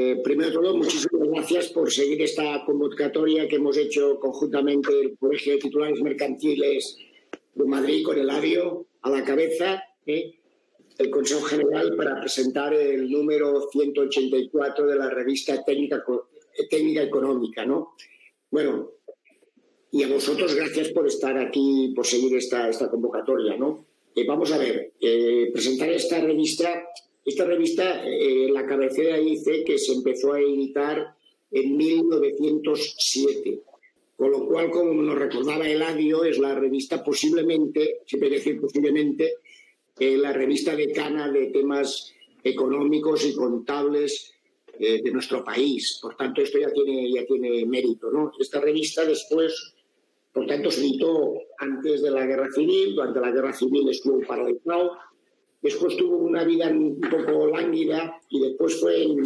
Primero de todo, muchísimas gracias por seguir esta convocatoria que hemos hecho conjuntamente el Colegio de Titulares Mercantiles de Madrid con Eladio a la cabeza, el Consejo General, para presentar el número 184 de la revista Técnica Económica, ¿no? Bueno, y a vosotros gracias por estar aquí, por seguir esta convocatoria, ¿no? Vamos a ver, presentar esta revista. Esta revista, la cabecera dice que se empezó a editar en 1907, con lo cual, como nos recordaba Eladio, es la revista posiblemente, siempre decir posiblemente, la revista decana de temas económicos y contables de nuestro país. Por tanto, esto ya tiene mérito, ¿no? Esta revista después, por tanto, se editó antes de la Guerra Civil. Durante la Guerra Civil estuvo paralizado. Después tuvo una vida un poco lánguida y después fue en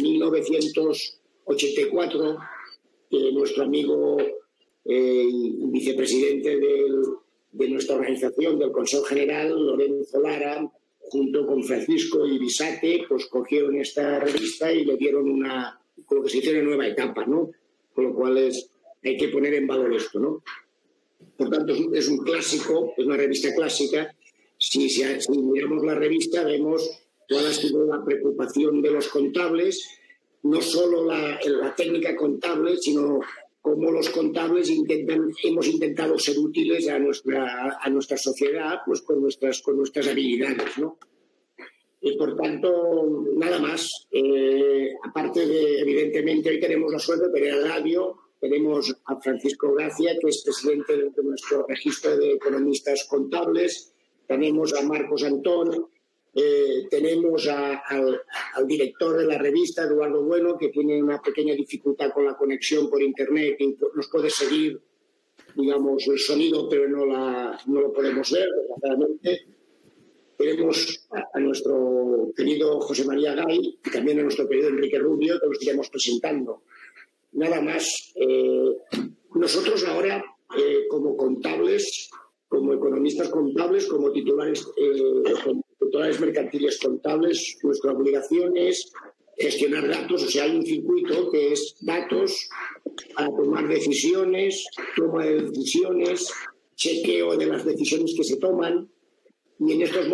1984 que nuestro amigo y vicepresidente de nuestra organización, del Consejo General, Lorenzo Lara, junto con Francisco Ibisate, pues cogieron esta revista y le dieron con lo que se dice, una nueva etapa, ¿no? Con lo cual hay que poner en valor esto, ¿no? Por tanto, es un clásico, es una revista clásica. Si miramos la revista, vemos cuál ha sido la preocupación de los contables, no solo la técnica contable, sino cómo los contables hemos intentado ser útiles a nuestra sociedad, pues con nuestras habilidades, ¿no? Y por tanto, nada más. Aparte de, evidentemente, hoy tenemos la suerte de tener a Eladio, tenemos a Francisco Gracia, que es presidente de nuestro registro de economistas contables. Tenemos a Marcos Antón, tenemos al director de la revista, Eduardo Bueno, que tiene una pequeña dificultad con la conexión por Internet y nos puede seguir, digamos, el sonido, pero no lo podemos ver, desgraciadamente. Tenemos a nuestro querido José María Gay y también a nuestro querido Enrique Rubio, que los iremos presentando. Nada más. Nosotros ahora, como contables, como economistas contables, como titulares mercantiles contables, nuestra obligación es gestionar datos. O sea, hay un circuito que es datos para tomar decisiones, toma de decisiones, chequeo de las decisiones que se toman. Y en estos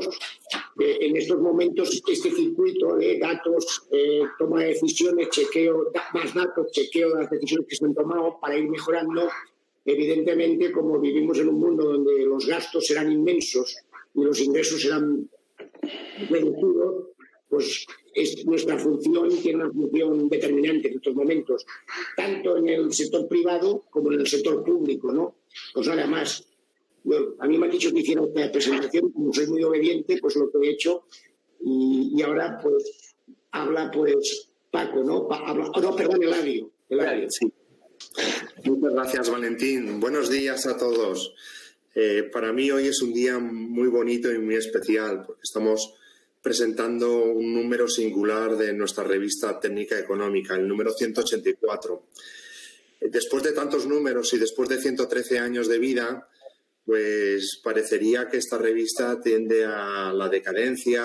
momentos este circuito de datos, toma de decisiones, chequeo, más datos, chequeo de las decisiones que se han tomado para ir mejorando. Evidentemente, como vivimos en un mundo donde los gastos serán inmensos y los ingresos serán reducidos, pues nuestra función tiene una función determinante en estos momentos, tanto en el sector privado como en el sector público, ¿no? Pues nada más. Bueno, a mí me han dicho que hiciera esta presentación, como soy muy obediente, pues lo que he hecho, y ahora pues habla pues Paco, ¿no? Perdón, Eladio. Sí. Muchas gracias, Valentín. Buenos días a todos. Para mí hoy es un día muy bonito y muy especial porque estamos presentando un número singular de nuestra revista Técnica Económica, el número 184. Después de tantos números y después de 113 años de vida, pues parecería que esta revista tiende a la decadencia,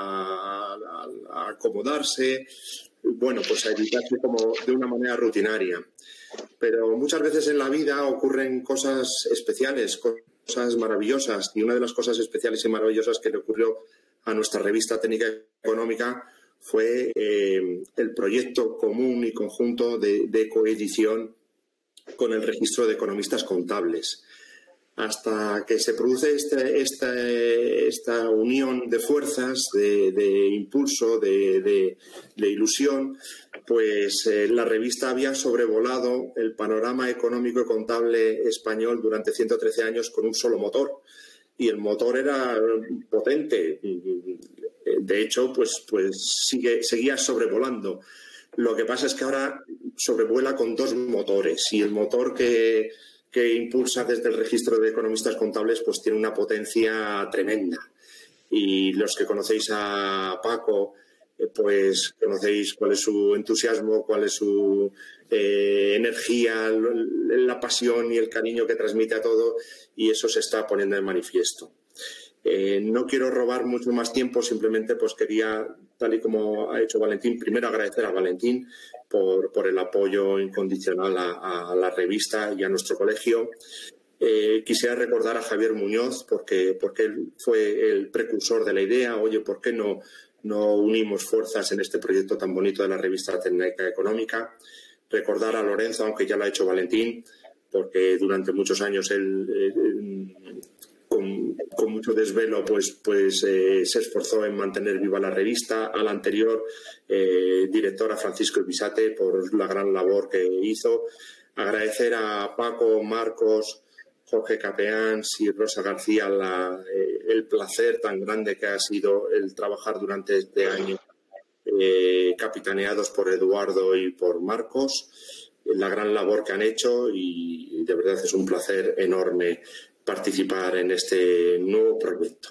a acomodarse, bueno, pues a editarse como de una manera rutinaria. Pero muchas veces en la vida ocurren cosas especiales, cosas maravillosas, y una de las cosas especiales y maravillosas que le ocurrió a nuestra revista Técnica Económica fue el proyecto común y conjunto de coedición con el registro de economistas contables. Hasta que se produce esta unión de fuerzas, de impulso, de ilusión, pues la revista había sobrevolado el panorama económico y contable español durante 113 años con un solo motor. Y el motor era potente. De hecho, pues seguía sobrevolando. Lo que pasa es que ahora sobrevuela con dos motores, y el motor que impulsa desde el registro de economistas contables pues tiene una potencia tremenda. Y los que conocéis a Paco, pues conocéis cuál es su entusiasmo, cuál es su energía, la pasión y el cariño que transmite a todo, y eso se está poniendo de manifiesto. No quiero robar mucho más tiempo, simplemente pues quería tal y como ha hecho Valentín. Primero agradecer a Valentín por el apoyo incondicional a la revista y a nuestro colegio. Quisiera recordar a Javier Muñoz porque él fue el precursor de la idea. Oye, ¿por qué no unimos fuerzas en este proyecto tan bonito de la revista Técnica Económica? Recordar a Lorenzo, aunque ya lo ha hecho Valentín, porque durante muchos años él con mucho desvelo se esforzó en mantener viva la revista. Al anterior director, a Francisco Ibisate, por la gran labor que hizo. Agradecer a Paco, Marcos, Jorge Capeans y Rosa García el placer tan grande que ha sido el trabajar durante este año, capitaneados por Eduardo y por Marcos, la gran labor que han hecho, y de verdad es un placer enorme participar en este nuevo proyecto.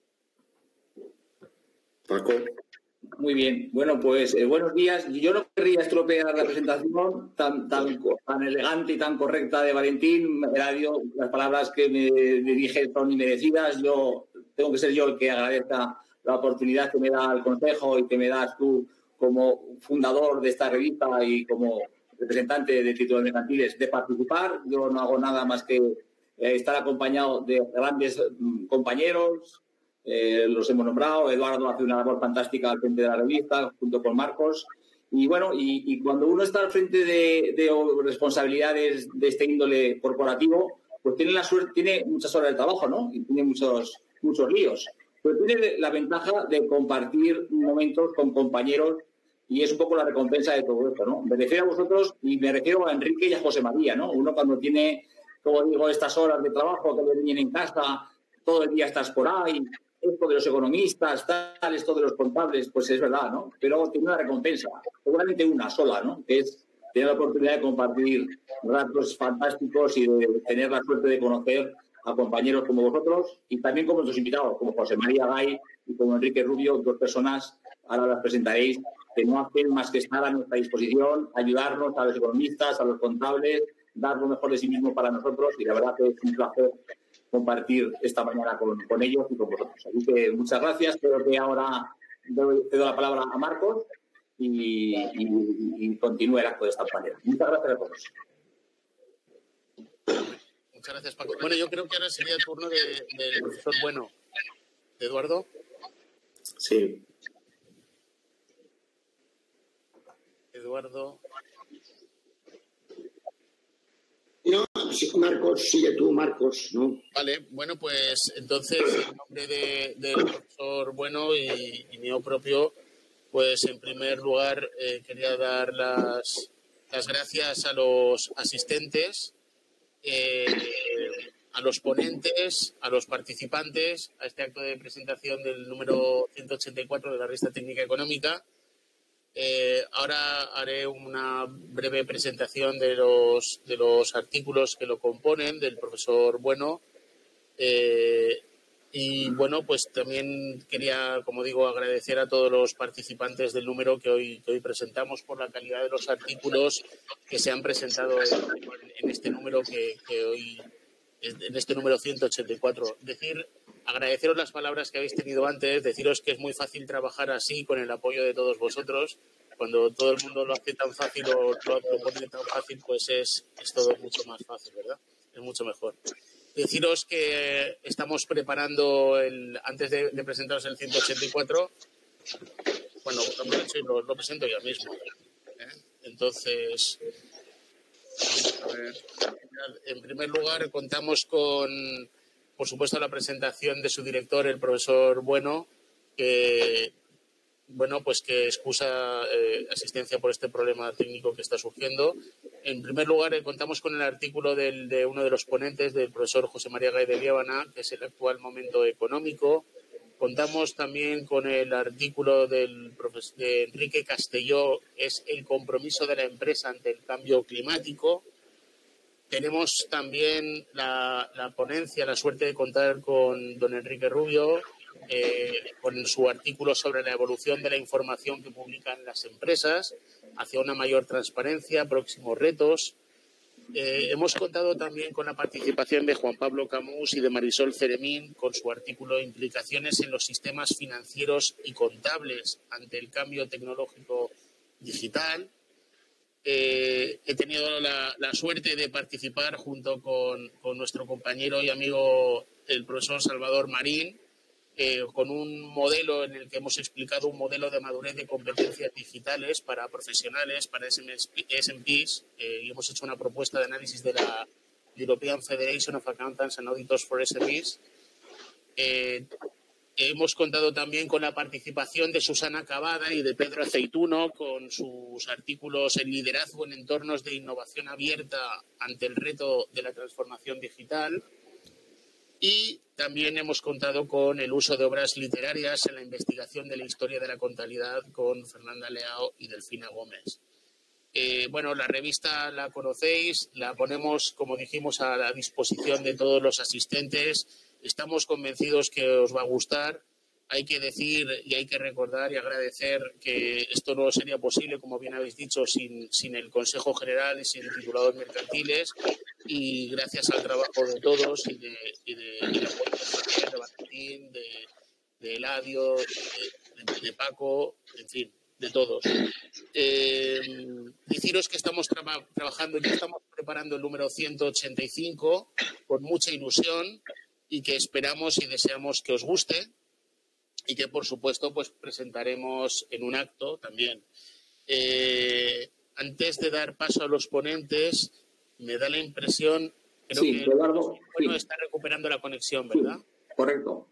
Paco. Muy bien. Bueno, pues buenos días. Yo no querría estropear la presentación tan elegante y tan correcta de Valentín. Las palabras que me dirige son inmerecidas. Tengo que ser yo el que agradezca la oportunidad que me da el Consejo y que me das tú como fundador de esta revista y como representante de títulos mercantiles de participar. Yo no hago nada más que estar acompañado de grandes compañeros. Los hemos nombrado. Eduardo hace una labor fantástica al frente de la revista, junto con Marcos. Y bueno, y cuando uno está al frente de responsabilidades de este índole corporativo, pues tiene muchas horas de trabajo, ¿no? Y tiene muchos líos. Pero tiene la ventaja de compartir momentos con compañeros, y es un poco la recompensa de todo esto, ¿no? Me refiero a vosotros y me refiero a Enrique y a José María, ¿no? Uno cuando tiene, como digo, estas horas de trabajo que le vienen en casa, todo el día estás por ahí, esto de los economistas, tal, esto de los contables, pues es verdad, ¿no? Pero tiene una recompensa, seguramente una sola, ¿no? Que es tener la oportunidad de compartir ratos fantásticos y de tener la suerte de conocer a compañeros como vosotros y también como nuestros invitados, como José María Gay y como Enrique Rubio, dos personas, ahora las presentaréis, que no hacen más que estar a nuestra disposición, ayudarnos a los economistas, a los contables, dar lo mejor de sí mismo para nosotros, y la verdad que es un placer compartir esta mañana con ellos y con vosotros. Así que muchas gracias. Creo que ahora cedo la palabra a Marcos y continúe el acto de esta manera. Muchas gracias a todos. Muchas gracias, Paco. Bueno, yo creo que ahora sería el turno del profesor Bueno. ¿Eduardo? Sí. Eduardo. No, Marcos, sigue tú, Marcos, ¿no? Vale, bueno, pues entonces, en nombre del profesor Bueno y mío propio, pues en primer lugar quería dar las gracias a los asistentes, a los ponentes, a los participantes a este acto de presentación del número 184 de la Revista Técnica Económica. Ahora haré una breve presentación de los artículos que lo componen, del profesor Bueno. Y bueno, pues también quería, como digo, agradecer a todos los participantes del número que hoy presentamos por la calidad de los artículos que se han presentado en este número que hoy, en este número 184. Agradeceros las palabras que habéis tenido antes, deciros que es muy fácil trabajar así con el apoyo de todos vosotros. Cuando todo el mundo lo hace tan fácil o lo pone tan fácil, pues es todo mucho más fácil, ¿verdad? Es mucho mejor. Deciros que estamos preparando, antes de presentaros el 184, bueno, lo hemos hecho y lo presento yo mismo. Entonces, vamos a ver. En primer lugar, contamos con, por supuesto, la presentación de su director, el profesor Bueno, que excusa asistencia por este problema técnico que está surgiendo. En primer lugar, contamos con el artículo de uno de los ponentes, del profesor José María Gay de Liébana, que es el actual momento económico. Contamos también con el artículo de Enrique Castelló, es el compromiso de la empresa ante el cambio climático. Tenemos también la ponencia, la suerte de contar con don Enrique Rubio, con su artículo sobre la evolución de la información que publican las empresas hacia una mayor transparencia, próximos retos. Hemos contado también con la participación de Juan Pablo Camus y de Marisol Ceremín con su artículo Implicaciones en los sistemas financieros y contables ante el cambio tecnológico digital. He tenido la suerte de participar junto con nuestro compañero y amigo el profesor Salvador Marín con un modelo en el que hemos explicado un modelo de madurez de competencias digitales para profesionales, para SMPs, y hemos hecho una propuesta de análisis de la European Federation of Accountants and Auditors for SMEs. Hemos contado también con la participación de Susana Cavada y de Pedro Aceituno con sus artículos en liderazgo en entornos de innovación abierta ante el reto de la transformación digital. Y también hemos contado con el uso de obras literarias en la investigación de la historia de la contabilidad con Fernanda Leao y Delfina Gómez. Bueno, la revista la conocéis, la ponemos, como dijimos, a la disposición de todos los asistentes. Estamos convencidos que os va a gustar. Hay que decir y hay que recordar y agradecer que esto no sería posible, como bien habéis dicho, sin el Consejo General y sin titulados mercantiles. Y gracias al trabajo de todos y de Valentín, de Eladio, de Paco, en fin, de todos. Deciros que estamos trabajando, ya estamos preparando el número 185 con mucha ilusión y que esperamos y deseamos que os guste y que, por supuesto, pues presentaremos en un acto también. Antes de dar paso a los ponentes, me da la impresión, creo que Eduardo, está recuperando la conexión, ¿verdad? Sí, correcto.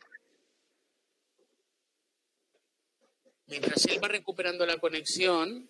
Mientras él va recuperando la conexión,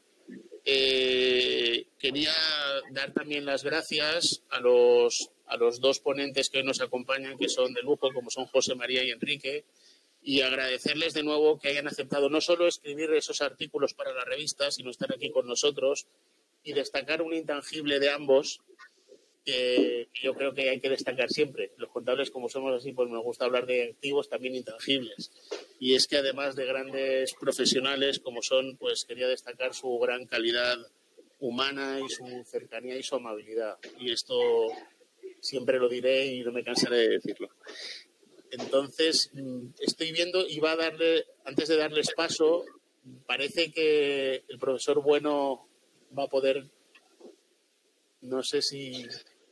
quería dar también las gracias a los dos ponentes que hoy nos acompañan, que son de lujo, como son José María y Enrique, y agradecerles de nuevo que hayan aceptado no solo escribir esos artículos para la revista, sino estar aquí con nosotros y destacar un intangible de ambos que yo creo que hay que destacar siempre. Los contables, como somos así, pues nos gusta hablar de activos también intangibles. Y es que además de grandes profesionales como son, pues quería destacar su gran calidad humana y su cercanía y su amabilidad. Y esto siempre lo diré y no me cansaré de decirlo. Entonces, estoy viendo y va a darle, antes de darles paso, parece que el profesor Bueno va a poder, no sé si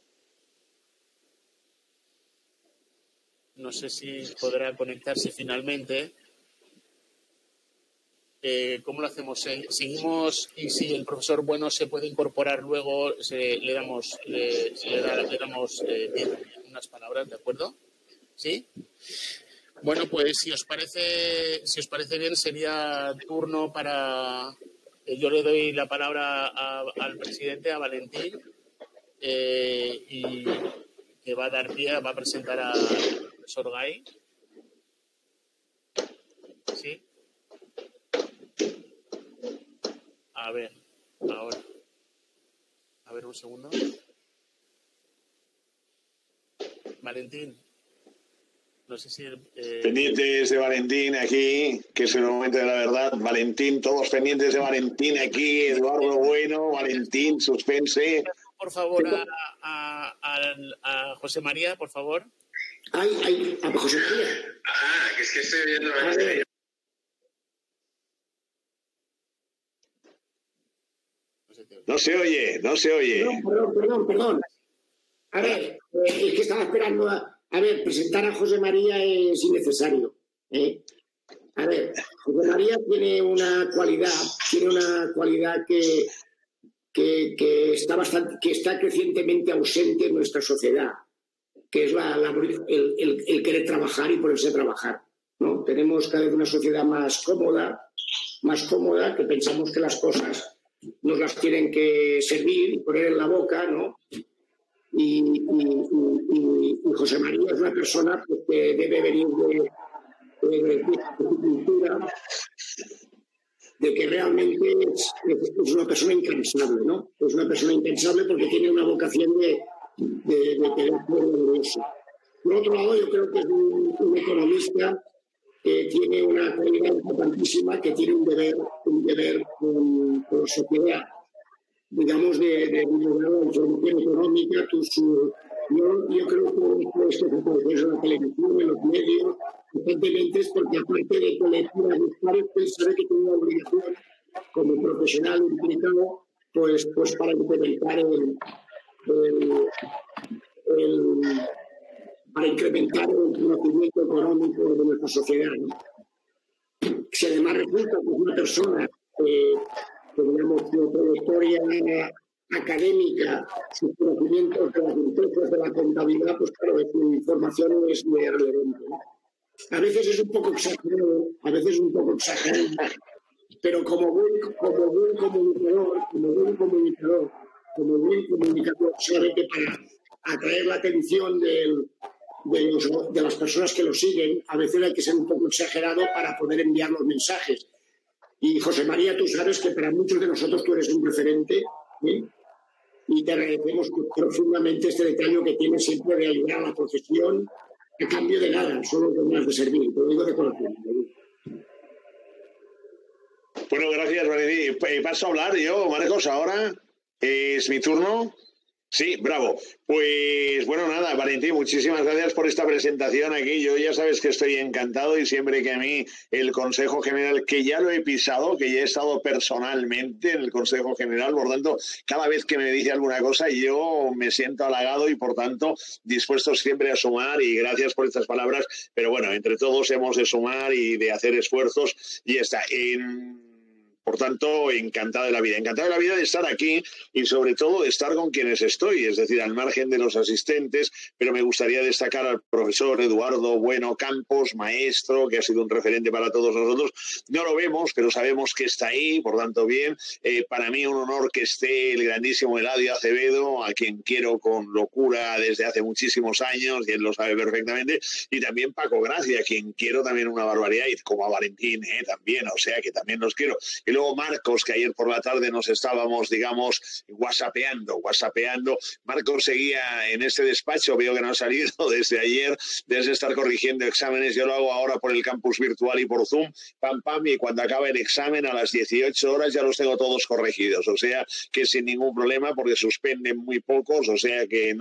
podrá conectarse finalmente. ¿Cómo lo hacemos? ¿Seguimos? Y si el profesor Bueno se puede incorporar luego, le damos unas palabras, ¿de acuerdo? ¿Sí? Bueno, pues si os parece bien, sería turno para... yo le doy la palabra al presidente, a Valentín, y que va a dar pie, va a presentar al profesor Gay. ¿Sí? A ver, ahora. A ver, un segundo. Valentín. No sé si... Pendientes de Valentín aquí, que es el momento de la verdad. Valentín, todos pendientes de Valentín aquí. Eduardo Bueno, Valentín, suspense. Por favor, a José María, por favor. A José María. Que es que estoy viendo la... No se oye. Perdón. A ver, es que estaba esperando a ver, presentar a José María es innecesario. A ver, José María tiene una cualidad que está crecientemente ausente en nuestra sociedad, que es el querer trabajar y ponerse a trabajar, ¿no? Tenemos cada vez una sociedad más cómoda, que pensamos que las cosas nos las tienen que servir y poner en la boca, ¿no? Y José María es una persona pues, que debe venir de cultura, de que realmente es una persona incansable, ¿no? Es una persona incansable porque tiene una vocación de querer hacer eso. Por otro lado, yo creo que es un economista que tiene una calidad importantísima, que tiene un deber con la sociedad. digamos, de divulgar la información económica. Yo creo que esto que puede en la televisión, en los medios, constantemente es porque, aparte de colectiva buscar, él sabe que tiene una obligación como profesional implicado, pues para implementar para incrementar el conocimiento económico de nuestra sociedad, ¿no? Si además resulta que es una persona que digamos, su trayectoria académica, sus conocimientos de las empresas, de la contabilidad, pues claro, su información es muy relevante, ¿no? A veces es un poco exagerado, pero como buen comunicador, sabe que para atraer la atención de las personas que lo siguen, a veces hay que ser un poco exagerado para poder enviar los mensajes. Y José María, tú sabes que para muchos de nosotros tú eres un referente, ¿eh? Y te agradecemos profundamente este detalle que tienes siempre de ayudar a la profesión a cambio de nada, solo de más de servir. Te lo digo de corazón. Bueno, gracias, Valentín. Paso a hablar yo, Marcos, ahora. ¿Es mi turno? Sí, bravo. Pues bueno, nada, Valentín, muchísimas gracias por esta presentación aquí. Yo ya sabes que estoy encantado y siempre que a mí el Consejo General, que ya lo he pisado, que ya he estado personalmente en el Consejo General, por tanto, cada vez que me dice alguna cosa yo me siento halagado y por tanto dispuesto siempre a sumar y gracias por estas palabras. Pero bueno, entre todos hemos de sumar y de hacer esfuerzos y ya está. Por tanto, encantado de la vida de estar aquí y sobre todo de estar con quienes estoy, es decir, al margen de los asistentes, pero me gustaría destacar al profesor Eduardo Bueno Campos, maestro, que ha sido un referente para todos nosotros. No lo vemos, pero sabemos que está ahí, por tanto, bien. Para mí un honor que esté el grandísimo Eladio Acevedo, a quien quiero con locura desde hace muchísimos años, y él lo sabe perfectamente, y también Paco Gracia, a quien quiero también una barbaridad, y como a Valentín también, o sea que también los quiero. Y luego Marcos, que ayer por la tarde nos estábamos, digamos, whatsappeando. Marcos seguía en este despacho, veo que no ha salido desde ayer, desde estar corrigiendo exámenes. Yo lo hago ahora por el campus virtual y por Zoom, pam, y cuando acabe el examen a las 18 horas ya los tengo todos corregidos. O sea que sin ningún problema, porque suspenden muy pocos, o sea que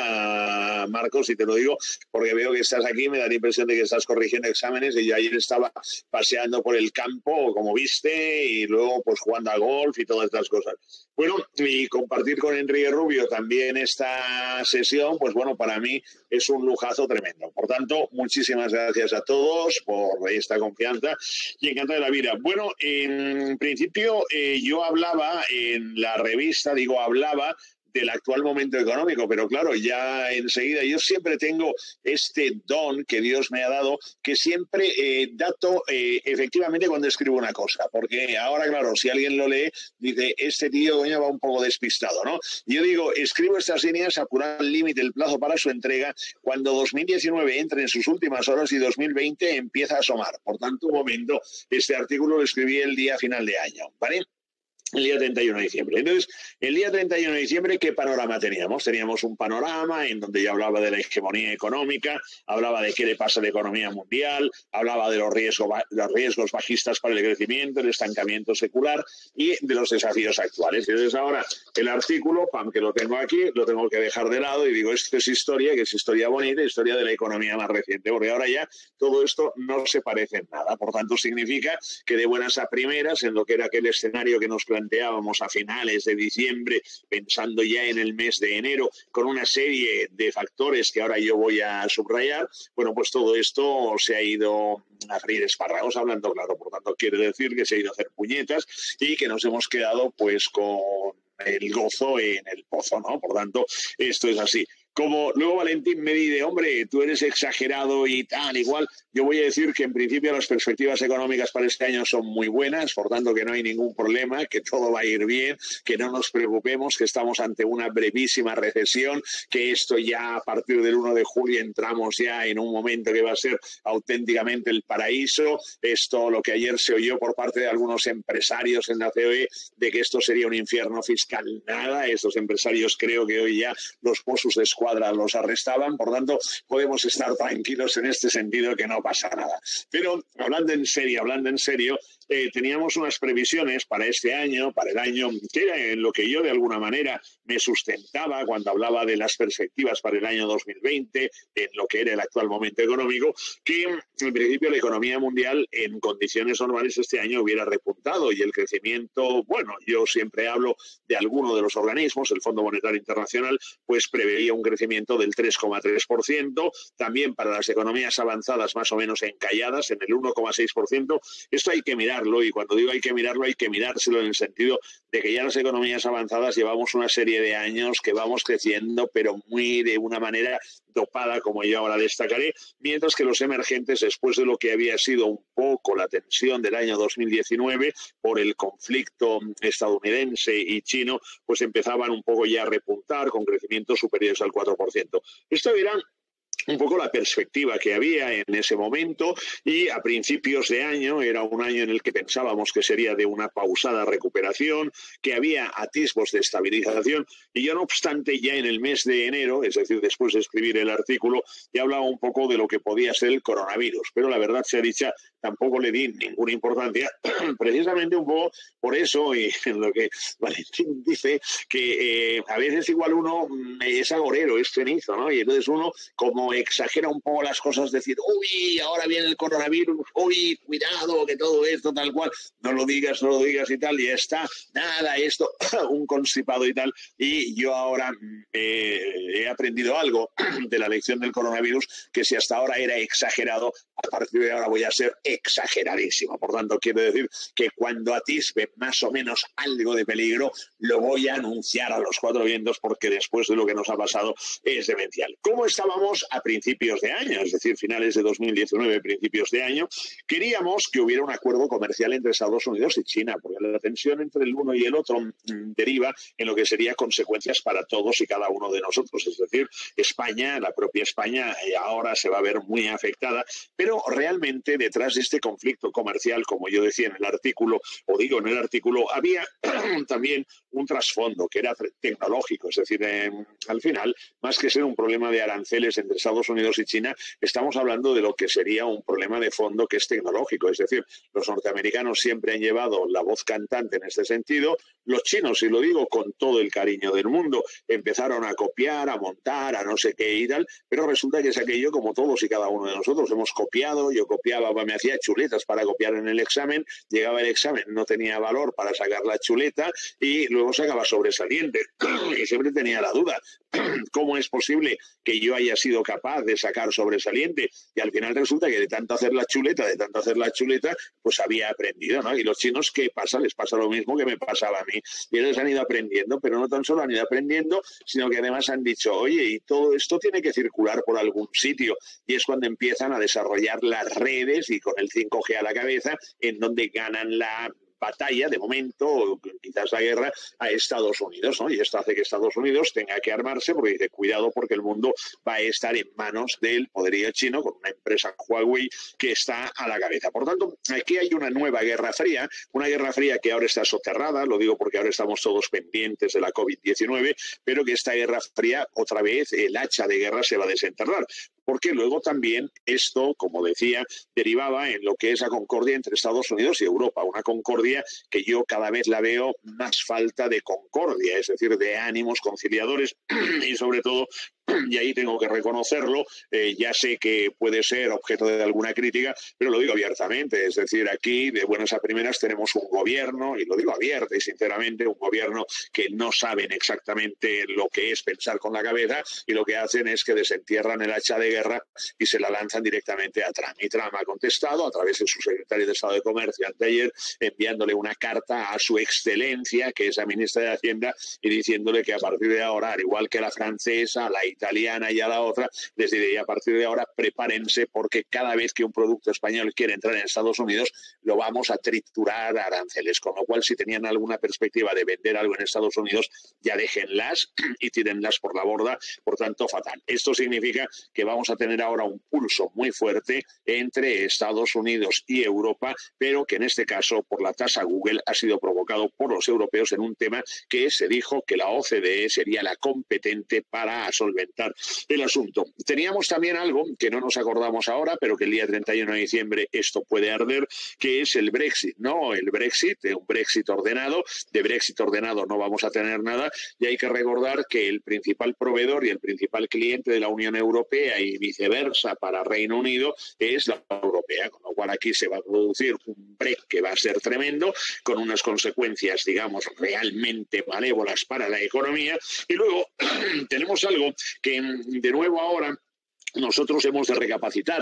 nada, Marcos, y te lo digo porque veo que estás aquí, me da la impresión de que estás corrigiendo exámenes y yo ayer estaba paseando por el campo, como viste, y luego pues jugando al golf y todas estas cosas. Bueno, y compartir con Enrique Rubio también esta sesión, pues bueno, para mí es un lujazo tremendo. Por tanto, muchísimas gracias a todos por esta confianza y encantado de la vida. Bueno, en principio yo hablaba en la revista, hablaba del actual momento económico, pero claro, ya enseguida yo siempre tengo este don que Dios me ha dado, que siempre dato efectivamente cuando escribo una cosa, porque ahora, claro, si alguien lo lee, dice, este tío coño va un poco despistado, ¿no? Yo digo, escribo estas líneas, apurar el límite, el plazo para su entrega, cuando 2019 entre en sus últimas horas y 2020 empieza a asomar. Por tanto, un momento, este artículo lo escribí el día final de año, ¿vale? El día 31 de diciembre. Entonces, el día 31 de diciembre, ¿qué panorama teníamos? Teníamos un panorama en donde yo hablaba de la hegemonía económica, hablaba de qué le pasa a la economía mundial, hablaba de los riesgos bajistas para el crecimiento, el estancamiento secular y de los desafíos actuales. Entonces, ahora el artículo, que lo tengo aquí, lo tengo que dejar de lado y digo, esto es historia, que es historia bonita, historia de la economía más reciente, porque ahora ya todo esto no se parece en nada. Por tanto, significa que de buenas a primeras, en lo que era aquel escenario que nos planteábamos a finales de diciembre, pensando ya en el mes de enero, con una serie de factores que ahora yo voy a subrayar, bueno, pues todo esto se ha ido a freír espárragos, hablando claro. Por tanto, quiere decir que se ha ido a hacer puñetas y que nos hemos quedado pues con el gozo en el pozo, ¿no? Por tanto, esto es así. Como luego Valentín me dice, hombre, tú eres exagerado y tal, igual, yo voy a decir que en principio las perspectivas económicas para este año son muy buenas, por tanto que no hay ningún problema, que todo va a ir bien, que no nos preocupemos, que estamos ante una brevísima recesión, que esto ya a partir del 1 de julio entramos ya en un momento que va a ser auténticamente el paraíso. Esto, lo que ayer se oyó por parte de algunos empresarios en la COE, de que esto sería un infierno fiscal, nada, estos empresarios creo que hoy ya los Mossos de Escuadra los arrestaban, por tanto podemos estar tranquilos en este sentido, que no pasa nada. Pero hablando en serio, teníamos unas previsiones para este año, para el año, que era en lo que yo de alguna manera me sustentaba cuando hablaba de las perspectivas para el año 2020, en lo que era el actual momento económico, que en principio la economía mundial en condiciones normales este año hubiera repuntado y el crecimiento, bueno, yo siempre hablo de alguno de los organismos, el Fondo Monetario Internacional, pues preveía un crecimiento del 3,3%, también para las economías avanzadas más o menos encalladas en el 1,6%. Esto hay que mirarlo y cuando digo hay que mirarlo, hay que mirárselo en el sentido de que ya las economías avanzadas llevamos una serie de años que vamos creciendo, pero muy de una manera dopada, como yo ahora destacaré, mientras que los emergentes, después de lo que había sido un poco la tensión del año 2019 por el conflicto estadounidense y chino, pues empezaban un poco ya a repuntar con crecimientos superiores al 4%. Esto era un poco la perspectiva que había en ese momento y a principios de año era un año en el que pensábamos que sería de una pausada recuperación, que había atisbos de estabilización y yo no obstante ya en el mes de enero, es decir, después de escribir el artículo, ya hablaba un poco de lo que podía ser el coronavirus, pero la verdad sea dicha, tampoco le di ninguna importancia, precisamente un poco por eso y en lo que Valentín dice, que a veces igual uno es agorero, es cenizo, ¿no? Y entonces uno como exagera un poco las cosas, decir, uy, ahora viene el coronavirus, uy, cuidado, que todo esto tal cual, no lo digas y tal, y ya está, nada, esto, un constipado y tal, y yo ahora he aprendido algo de la lección del coronavirus, que si hasta ahora era exagerado, a partir de ahora voy a ser exageradísimo. Por tanto, quiero decir que cuando atisbe más o menos algo de peligro, lo voy a anunciar a los cuatro vientos, porque después de lo que nos ha pasado es demencial. ¿Cómo estábamos a principios de año? Es decir, finales de 2019, principios de año, queríamos que hubiera un acuerdo comercial entre Estados Unidos y China, porque la tensión entre el uno y el otro deriva en lo que sería consecuencias para todos y cada uno de nosotros. Es decir, España, la propia España, ahora se va a ver muy afectada, pero realmente detrás de este conflicto comercial, como yo decía en el artículo, o digo en el artículo, había también un trasfondo que era tecnológico. Es decir, al final, más que ser un problema de aranceles entre Estados Unidos y China, estamos hablando de lo que sería un problema de fondo que es tecnológico. Es decir, los norteamericanos siempre han llevado la voz cantante en este sentido. Los chinos, y lo digo con todo el cariño del mundo, empezaron a copiar, a montar, a no sé qué y tal, pero resulta que es aquello como todos y cada uno de nosotros hemos copiado. Yo copiaba, me hacía chuletas para copiar en el examen, llegaba el examen, no tenía valor para sacar la chuleta y luego sacaba sobresaliente y siempre tenía la duda, ¿cómo es posible que yo haya sido capaz de sacar sobresaliente? Y al final resulta que de tanto hacer la chuleta, pues había aprendido, ¿no? Y los chinos, ¿qué pasa? Les pasa lo mismo que me pasaba a mí. Y ellos han ido aprendiendo, pero no tan solo han ido aprendiendo, sino que además han dicho, oye, y todo esto tiene que circular por algún sitio. Y es cuando empiezan a desarrollar las redes y con el 5G a la cabeza, en donde ganan la batalla, de momento, o quizás la guerra, a Estados Unidos, ¿no? Y esto hace que Estados Unidos tenga que armarse porque dice, cuidado, porque el mundo va a estar en manos del poderío chino con una empresa Huawei que está a la cabeza. Por tanto, aquí hay una nueva guerra fría que ahora está soterrada, lo digo porque ahora estamos todos pendientes de la COVID-19, pero que esta guerra fría, otra vez, el hacha de guerra se va a desenterrar. Porque luego también esto, como decía, derivaba en lo que es la concordia entre Estados Unidos y Europa, una concordia que yo cada vez la veo más falta de concordia, es decir, de ánimos conciliadores y sobre todo, y ahí tengo que reconocerlo, ya sé que puede ser objeto de alguna crítica, pero lo digo abiertamente, es decir, aquí de buenas a primeras tenemos un gobierno, y lo digo abierto y sinceramente, un gobierno que no saben exactamente lo que es pensar con la cabeza y lo que hacen es que desentierran el hacha de guerra y se la lanzan directamente a Trump. Y Trump ha contestado a través de su secretario de Estado de Comercio anteayer, enviándole una carta a su excelencia, que es la ministra de Hacienda, y diciéndole que a partir de ahora, al igual que la francesa, la italiana y a la otra, les diría a partir de ahora prepárense porque cada vez que un producto español quiere entrar en Estados Unidos lo vamos a triturar a aranceles, con lo cual si tenían alguna perspectiva de vender algo en Estados Unidos ya déjenlas y tírenlas por la borda, por tanto fatal. Esto significa que vamos a tener ahora un pulso muy fuerte entre Estados Unidos y Europa, pero que en este caso por la tasa Google ha sido provocado por los europeos en un tema que se dijo que la OCDE sería la competente para solventar comentar el asunto. Teníamos también algo que no nos acordamos ahora, pero que el día 31 de diciembre esto puede arder, que es el Brexit, ¿no? El Brexit, un Brexit ordenado. De Brexit ordenado no vamos a tener nada, y hay que recordar que el principal proveedor y el principal cliente de la Unión Europea y viceversa para Reino Unido es la Unión Europea, con lo cual aquí se va a producir un break que va a ser tremendo, con unas consecuencias, digamos, realmente malévolas para la economía. Y luego tenemos algo que, de nuevo ahora, nosotros hemos de recapacitar.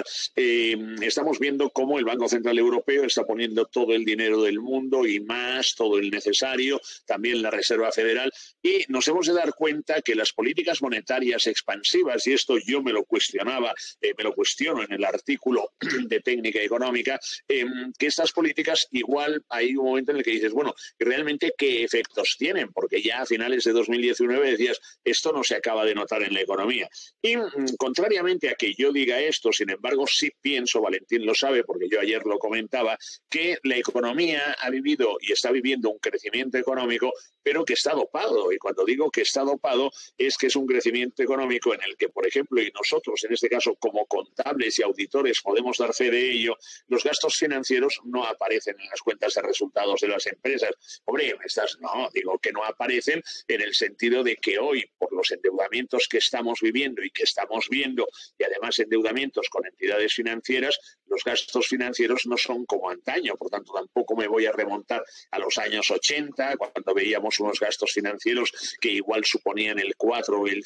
Estamos viendo cómo el Banco Central Europeo está poniendo todo el dinero del mundo y más, todo el necesario, también la Reserva Federal, y nos hemos de dar cuenta que las políticas monetarias expansivas, y esto yo me lo cuestionaba, me lo cuestiono en el artículo de técnica económica, que estas políticas igual hay un momento en el que dices, bueno, ¿realmente qué efectos tienen? Porque ya a finales de 2019 decías, esto no se acaba de notar en la economía. Y contrariamente a que yo diga esto, sin embargo, sí pienso, Valentín lo sabe porque yo ayer lo comentaba, que la economía ha vivido y está viviendo un crecimiento económico, pero que está dopado. Y cuando digo que está dopado, es que es un crecimiento económico en el que, por ejemplo, y nosotros, en este caso, como contables y auditores, podemos dar fe de ello, los gastos financieros no aparecen en las cuentas de resultados de las empresas. Hombre, no, digo que no aparecen en el sentido de que hoy, por los endeudamientos que estamos viviendo y que estamos viendo, y además endeudamientos con entidades financieras, los gastos financieros no son como antaño. Por tanto, tampoco me voy a remontar a los años 80, cuando veíamos unos gastos financieros que igual suponían el 4 o el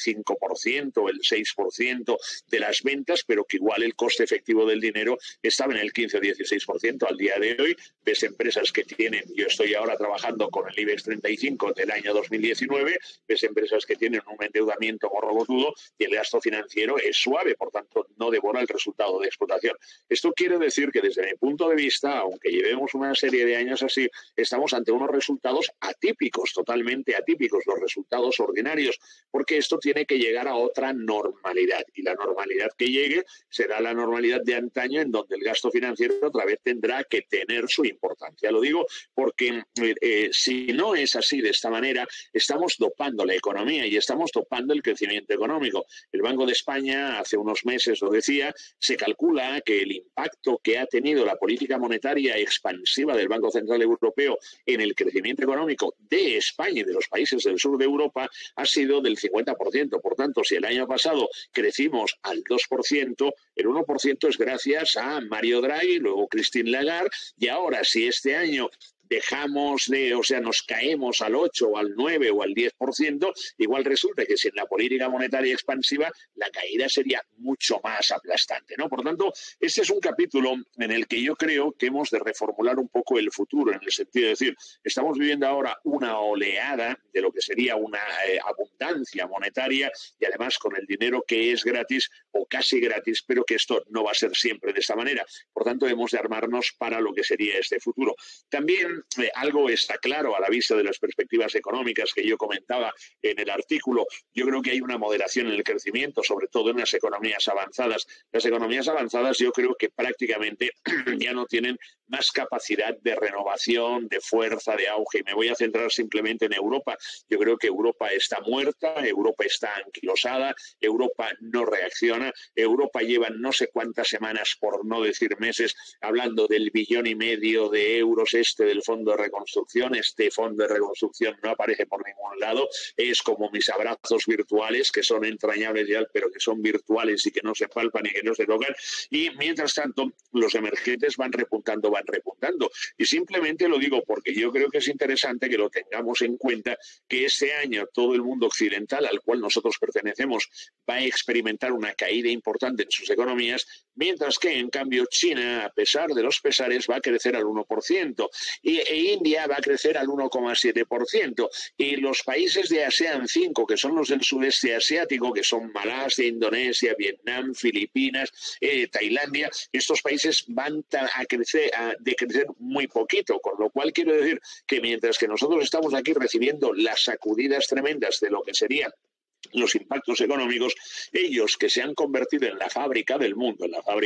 5% o el 6% de las ventas, pero que igual el coste efectivo del dinero estaba en el 15 o 16%. Al día de hoy ves empresas que tienen, yo estoy ahora trabajando con el IBEX 35 del año 2019, ves empresas que tienen un endeudamiento gorrobotudo y el gasto financiero es suave, por tanto no devora el resultado de explotación. Esto quiere decir que desde mi punto de vista, aunque llevemos una serie de años así, estamos ante unos resultados atípicos, totalmente atípicos, los resultados ordinarios, porque esto tiene que llegar a otra normalidad, y la normalidad que llegue será la normalidad de antaño, en donde el gasto financiero otra vez tendrá que tener su importancia. Lo digo porque si no es así, de esta manera, estamos dopando la economía y estamos dopando el crecimiento económico. El Banco de España hace unos meses lo decía, se calcula que el impacto que ha tenido la política monetaria expansiva del Banco Central Europeo en el crecimiento económico de España y de los países del sur de Europa ha sido del 50%. Por tanto, si el año pasado crecimos al 2%, el 1% es gracias a Mario Draghi, luego Christine Lagarde, y ahora si este año nos caemos al 8 o al 9 o al 10%, igual resulta que sin la política monetaria expansiva la caída sería mucho más aplastante, ¿no? Por tanto, este es un capítulo en el que yo creo que hemos de reformular un poco el futuro, en el sentido de decir, estamos viviendo ahora una oleada de lo que sería una abundancia monetaria, y además con el dinero que es gratis o casi gratis, pero que esto no va a ser siempre de esta manera. Por tanto, hemos de armarnos para lo que sería este futuro. También algo está claro a la vista de las perspectivas económicas que yo comentaba en el artículo. Yo creo que hay una moderación en el crecimiento, sobre todo en las economías avanzadas. Las economías avanzadas yo creo que prácticamente ya no tienen más capacidad de renovación, de fuerza, de auge. Y me voy a centrar simplemente en Europa. Yo creo que Europa está muerta, Europa está anquilosada, Europa no reacciona, Europa lleva no sé cuántas semanas, por no decir meses, hablando del 1,5 billones de euros del Fondo de Reconstrucción. Este Fondo de Reconstrucción no aparece por ningún lado. Es como mis abrazos virtuales, que son entrañables ya, pero que son virtuales y que no se palpan y que no se tocan. Y mientras tanto, los emergentes van repuntando. Y simplemente lo digo porque yo creo que es interesante que lo tengamos en cuenta, que este año todo el mundo occidental al cual nosotros pertenecemos va a experimentar una caída importante en sus economías, mientras que en cambio China, a pesar de los pesares, va a crecer al 1%, e India va a crecer al 1,7%, y los países de ASEAN 5, que son los del sudeste asiático, que son Malasia, Indonesia, Vietnam, Filipinas, Tailandia, estos países van a decrecer muy poquito, con lo cual quiero decir que mientras que nosotros estamos aquí recibiendo las sacudidas tremendas de lo que sería los impactos económicos, ellos que se han convertido en la fábrica del mundo,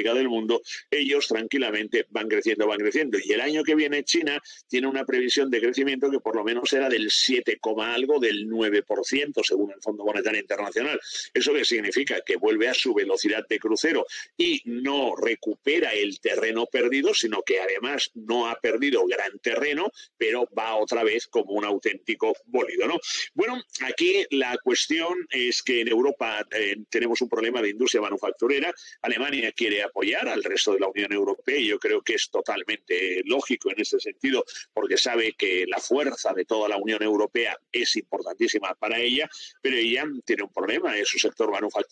ellos tranquilamente van creciendo. Y el año que viene China tiene una previsión de crecimiento que por lo menos era del 7, algo, del 9%, según el Fondo Monetario Internacional. ¿Eso qué significa? Que vuelve a su velocidad de crucero y no recupera el terreno perdido, sino que además no ha perdido gran terreno, pero va otra vez como un auténtico bólido, ¿no? Bueno, aquí la cuestión es que en Europa tenemos un problema de industria manufacturera. Alemania quiere apoyar al resto de la Unión Europea y yo creo que es totalmente lógico en este sentido, porque sabe que la fuerza de toda la Unión Europea es importantísima para ella, pero ella tiene un problema, es un sector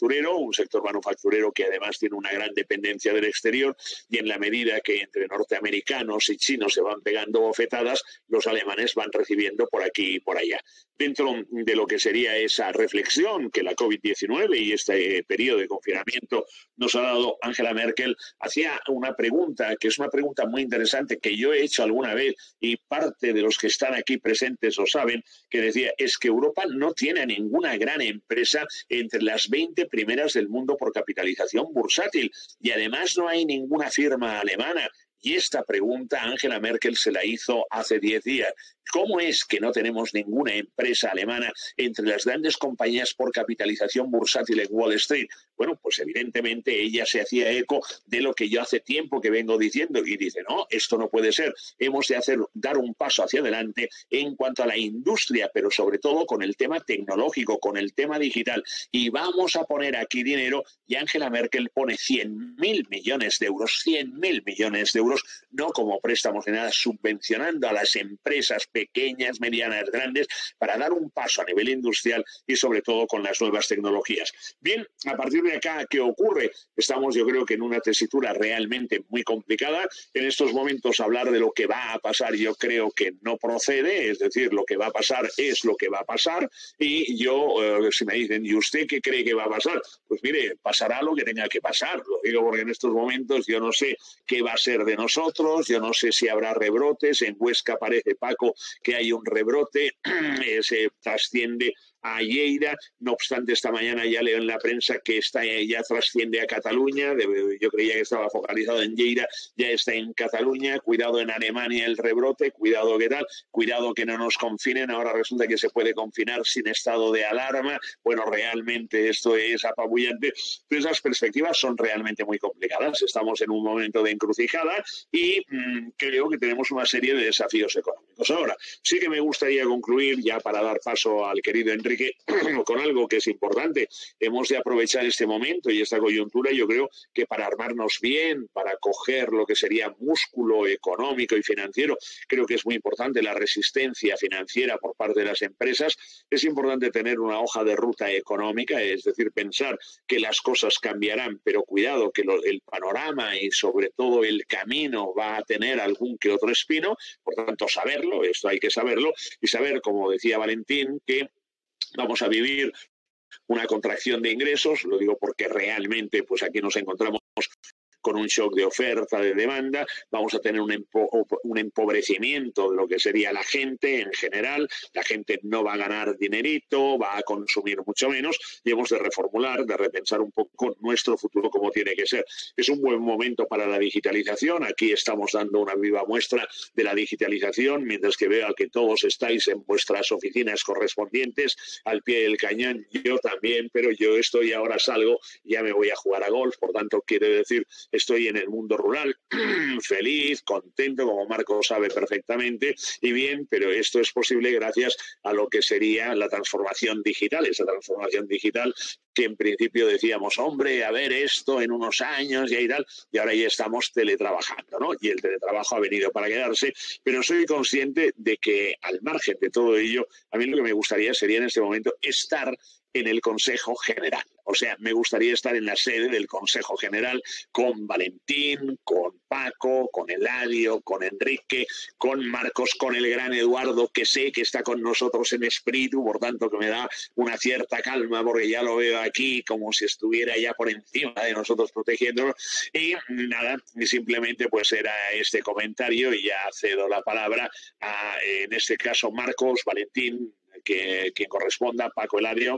manufacturero que además tiene una gran dependencia del exterior, y en la medida que entre norteamericanos y chinos se van pegando bofetadas, los alemanes van recibiendo por aquí y por allá. Dentro de lo que sería esa reflexión que la COVID-19 y este periodo de confinamiento nos ha dado, Angela Merkel hacía una pregunta, que es una pregunta muy interesante, que yo he hecho alguna vez y parte de los que están aquí presentes lo saben, que decía, es que Europa no tiene ninguna gran empresa entre las 20 primeras del mundo por capitalización bursátil, y además no hay ninguna firma alemana. Y esta pregunta Angela Merkel se la hizo hace 10 días. ¿Cómo es que no tenemos ninguna empresa alemana entre las grandes compañías por capitalización bursátil en Wall Street? Bueno, pues evidentemente ella se hacía eco de lo que yo hace tiempo que vengo diciendo y dice, no, esto no puede ser. Hemos de dar un paso hacia adelante en cuanto a la industria, pero sobre todo con el tema tecnológico, con el tema digital. Y vamos a poner aquí dinero, y Angela Merkel pone 100.000 millones de euros, 100.000 millones de euros, no como préstamos ni nada, subvencionando a las empresas pequeñas, medianas, grandes, para dar un paso a nivel industrial y sobre todo con las nuevas tecnologías. Bien, a partir de acá, ¿qué ocurre? Estamos, yo creo que en una tesitura realmente muy complicada. En estos momentos hablar de lo que va a pasar yo creo que no procede, es decir, lo que va a pasar es lo que va a pasar, y yo, si me dicen, ¿y usted qué cree que va a pasar? Pues mire, pasará lo que tenga que pasar. Lo digo porque en estos momentos yo no sé qué va a ser de nosotros, yo no sé si habrá rebrotes. En Huesca parece, Paco, que hay un rebrote, se trasciende a Lleida. No obstante, esta mañana ya leo en la prensa que ya trasciende a Cataluña. Yo creía que estaba focalizado en Lleida, ya está en Cataluña. Cuidado en Alemania el rebrote, cuidado que tal, cuidado que no nos confinen. Ahora resulta que se puede confinar sin estado de alarma. Bueno, realmente esto es apabullante. Entonces las perspectivas son realmente muy complicadas. Estamos en un momento de encrucijada y creo que tenemos una serie de desafíos económicos. Ahora, sí que me gustaría concluir, ya para dar paso al querido Enrique, con algo que es importante. Hemos de aprovechar este momento y esta coyuntura, yo creo que para armarnos bien, para coger lo que sería músculo económico y financiero. Creo que es muy importante la resistencia financiera por parte de las empresas. Es importante tener una hoja de ruta económica, es decir, pensar que las cosas cambiarán, pero cuidado que el panorama y sobre todo el camino va a tener algún que otro espino. Por tanto, saberlo, esto hay que saberlo, y saber, como decía Valentín, que vamos a vivir una contracción de ingresos. Lo digo porque realmente pues aquí nos encontramos con un shock de oferta, de demanda. Vamos a tener un empobrecimiento de lo que sería la gente en general. La gente no va a ganar dinerito, va a consumir mucho menos, y hemos de reformular, de repensar un poco nuestro futuro como tiene que ser. Es un buen momento para la digitalización. Aquí estamos dando una viva muestra de la digitalización, mientras que veo que todos estáis en vuestras oficinas correspondientes al pie del cañón. Yo también, pero yo ahora salgo, ya me voy a jugar a golf. Por tanto, quiere decir, estoy en el mundo rural, feliz, contento, como Marco sabe perfectamente, y bien, pero esto es posible gracias a lo que sería la transformación digital, esa transformación digital que en principio decíamos, hombre, a ver esto en unos años y tal, y ahora ya estamos teletrabajando, ¿no? Y el teletrabajo ha venido para quedarse, pero soy consciente de que al margen de todo ello, a mí lo que me gustaría sería en este momento estar en el Consejo General. O sea, me gustaría estar en la sede del Consejo General con Valentín, con Paco, con Eladio, con Enrique, con Marcos, con el gran Eduardo, que sé que está con nosotros en espíritu, por tanto que me da una cierta calma porque ya lo veo aquí como si estuviera ya por encima de nosotros protegiéndonos. Y nada, simplemente pues era este comentario y ya cedo la palabra a, en este caso, Marcos, Valentín, quien corresponda, Paco, Eladio.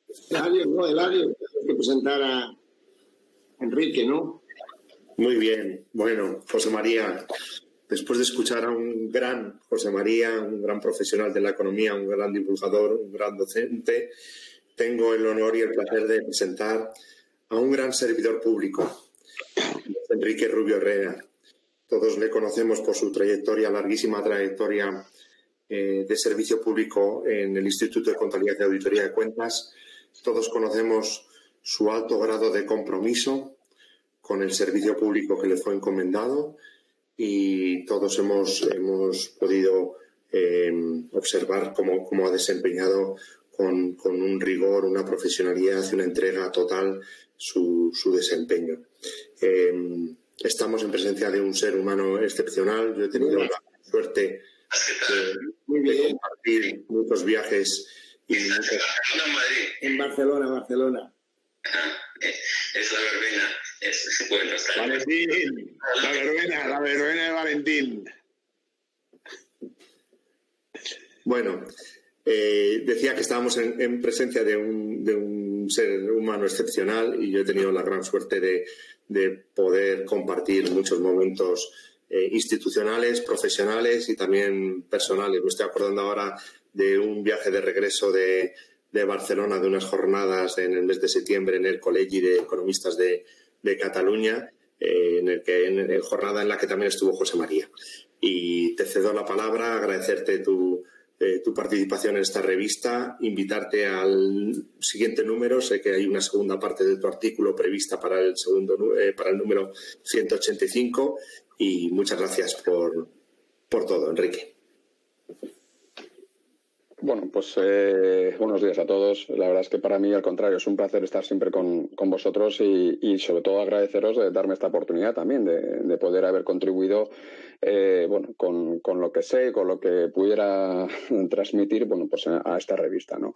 Eladio, hay que presentar a Enrique, ¿no? Muy bien. Bueno, José María, después de escuchar a un gran José María, un gran profesional de la economía, un gran divulgador, un gran docente, tengo el honor y el placer de presentar a un gran servidor público, Enrique Rubio Herrera. Todos le conocemos por su trayectoria, larguísima trayectoria de servicio público en el Instituto de Contabilidad y Auditoría de Cuentas. Todos conocemos su alto grado de compromiso con el servicio público que le fue encomendado y todos hemos podido observar cómo ha desempeñado con un rigor, una profesionalidad y una entrega total su desempeño. Estamos en presencia de un ser humano excepcional. Yo he tenido la suerte de compartir muchos viajes y en Barcelona. Es la verbena. Bueno, Valentín, la verbena de Valentín. Bueno, decía que estábamos en presencia de un ser humano excepcional y yo he tenido la gran suerte de poder compartir muchos momentos institucionales, profesionales y también personales. Me estoy acordando ahora de un viaje de regreso de Barcelona, de unas jornadas en el mes de septiembre en el Col·legi de Economistas de Cataluña, jornada en la que también estuvo José María. Y te cedo la palabra, agradecerte tu participación en esta revista, invitarte al siguiente número. Sé que hay una segunda parte de tu artículo prevista para el número 185 y muchas gracias por todo, Enrique. Bueno, pues buenos días a todos. La verdad es que para mí, al contrario, es un placer estar siempre con vosotros y sobre todo agradeceros de darme esta oportunidad también de poder haber contribuido con lo que sé, con lo que pudiera transmitir, pues a esta revista, ¿no?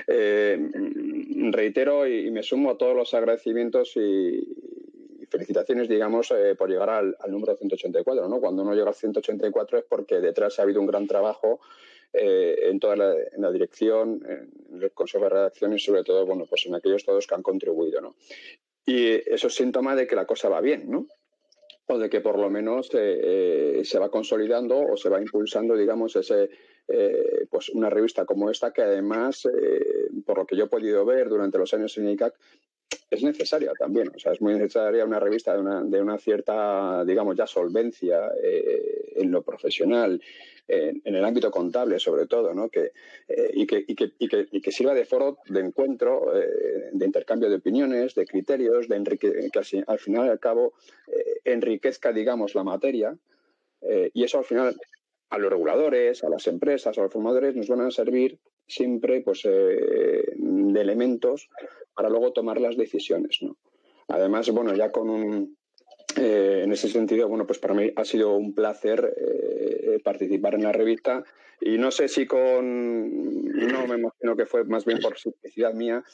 Reitero y me sumo a todos los agradecimientos y felicitaciones, digamos, por llegar al número 184, ¿no? Cuando uno llega al 184 es porque detrás ha habido un gran trabajo en la dirección, en el consejo de redacción y sobre todo, pues en aquellos todos que han contribuido, ¿no? Y eso es síntoma de que la cosa va bien, ¿no? O de que por lo menos se va consolidando o se va impulsando, digamos, pues una revista como esta que además, por lo que yo he podido ver durante los años en ICAC, es necesaria también. O sea, es muy necesaria una revista de una cierta, digamos, ya solvencia en lo profesional, en el ámbito contable sobre todo, ¿no? Y que sirva de foro de encuentro, de intercambio de opiniones, de criterios, que al final y al cabo enriquezca, digamos, la materia, y eso al final a los reguladores, a las empresas, a los formadores nos van a servir siempre pues de elementos para luego tomar las decisiones, ¿no? Además, ya en ese sentido, pues para mí ha sido un placer participar en la revista y no sé si no me imagino que fue más bien por simplicidad mía,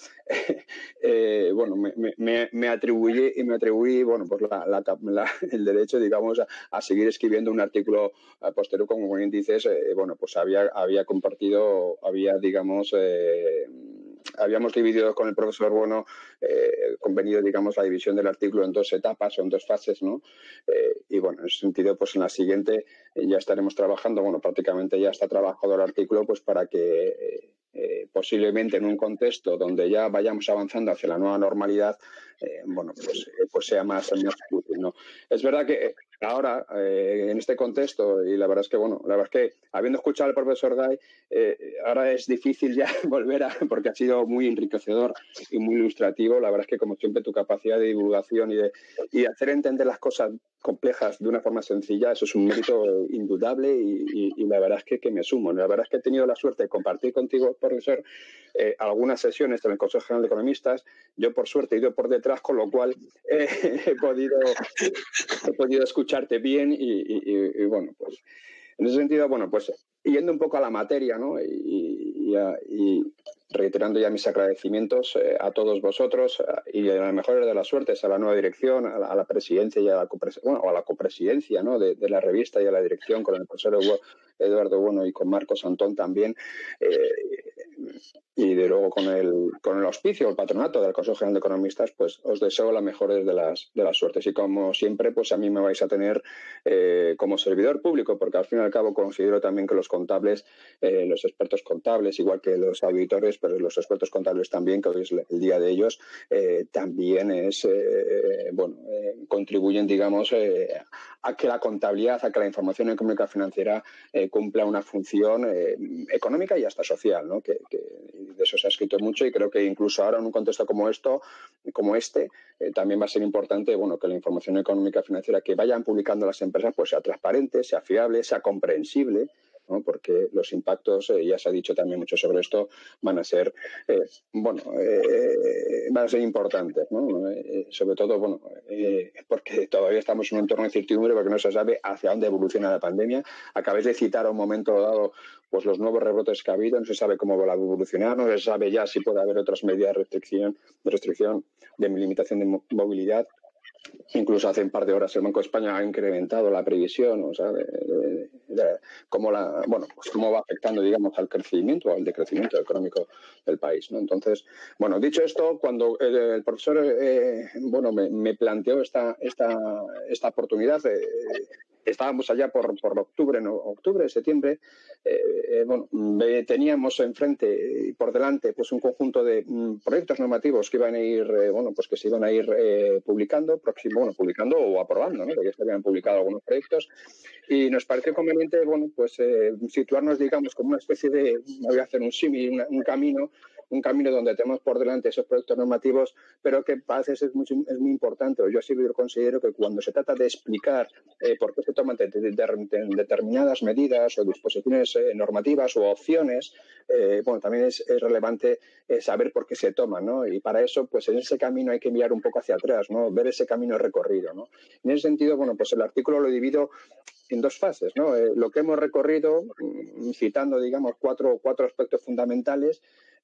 me atribuí, pues el derecho, digamos, a seguir escribiendo un artículo posterior, como bien dices, pues había compartido, digamos, habíamos dividido con el profesor convenido, digamos, la división del artículo en 2 etapas o en 2 fases, ¿no? Y en ese sentido, pues en la siguiente ya estaremos trabajando, prácticamente ya está trabajado el artículo, pues para que posiblemente en un contexto donde ya vayamos avanzando hacia la nueva normalidad, pues sea más útil, ¿no? Es verdad que ahora, en este contexto, y la verdad es que habiendo escuchado al profesor Gay, ahora es difícil ya volver porque ha sido muy enriquecedor y muy ilustrativo. La verdad es que, como siempre, tu capacidad de divulgación y de hacer entender las cosas complejas de una forma sencilla, eso es un mérito indudable y la verdad es que me sumo. La verdad es que he tenido la suerte de compartir contigo, profesor, algunas sesiones en el Consejo General de Economistas. Yo, por suerte, he ido por detrás, con lo cual he podido escucharte bien y pues en ese sentido, pues yendo un poco a la materia, ¿no? Y reiterando ya mis agradecimientos a todos vosotros y a las mejores de las suertes a la nueva dirección, a la presidencia y a la copresidencia, ¿no? de la revista y a la dirección con el profesor Eduardo Bueno y con Marcos Antón también. y de luego con el auspicio, el patronato del Consejo General de Economistas, pues os deseo las mejores de las suertes. Y como siempre, pues a mí me vais a tener como servidor público, porque al fin y al cabo considero también que los contables, los expertos contables, igual que los auditores, pero los expertos contables también, que hoy es el día de ellos, también contribuyen, digamos, a que la contabilidad, a que la información económica financiera cumpla una función económica y hasta social, ¿no? Que de eso se ha escrito mucho, y creo que incluso ahora en un contexto como este, también va a ser importante, bueno, que la información económica financiera que vayan publicando las empresas pues sea transparente, sea fiable, sea comprensible, ¿no? Porque los impactos, ya se ha dicho también mucho sobre esto, van a ser importantes, ¿no? Sobre todo, porque todavía estamos en un entorno de incertidumbre, porque no se sabe hacia dónde evoluciona la pandemia. Acabáis de citar a un momento dado pues los nuevos rebrotes que ha habido, no se sabe cómo va a evolucionar, no se sabe ya si puede haber otras medidas de restricción, de limitación de movilidad. Incluso hace un par de horas el Banco de España ha incrementado la previsión, o sea, cómo va afectando, digamos, al crecimiento o al decrecimiento económico del país, ¿no? Entonces, bueno, dicho esto, cuando el profesor me planteó esta oportunidad, estábamos allá por octubre, septiembre, teníamos enfrente y por delante pues un conjunto de proyectos normativos que iban a ir, que se iban a ir publicando o aprobando, ¿no? Porque se habían publicado algunos proyectos, y nos pareció conveniente, situarnos, digamos, como una especie de, voy a hacer un símil, un camino donde tenemos por delante esos proyectos normativos, pero que a veces es muy importante. Yo así considero que cuando se trata de explicar por qué se toman determinadas medidas o disposiciones normativas o opciones, también es relevante saber por qué se toman, ¿no? Y para eso, pues en ese camino hay que mirar un poco hacia atrás, ¿no? Ver ese camino recorrido, ¿no? En ese sentido, el artículo lo divido en dos fases, ¿no? Lo que hemos recorrido, citando, digamos, cuatro aspectos fundamentales.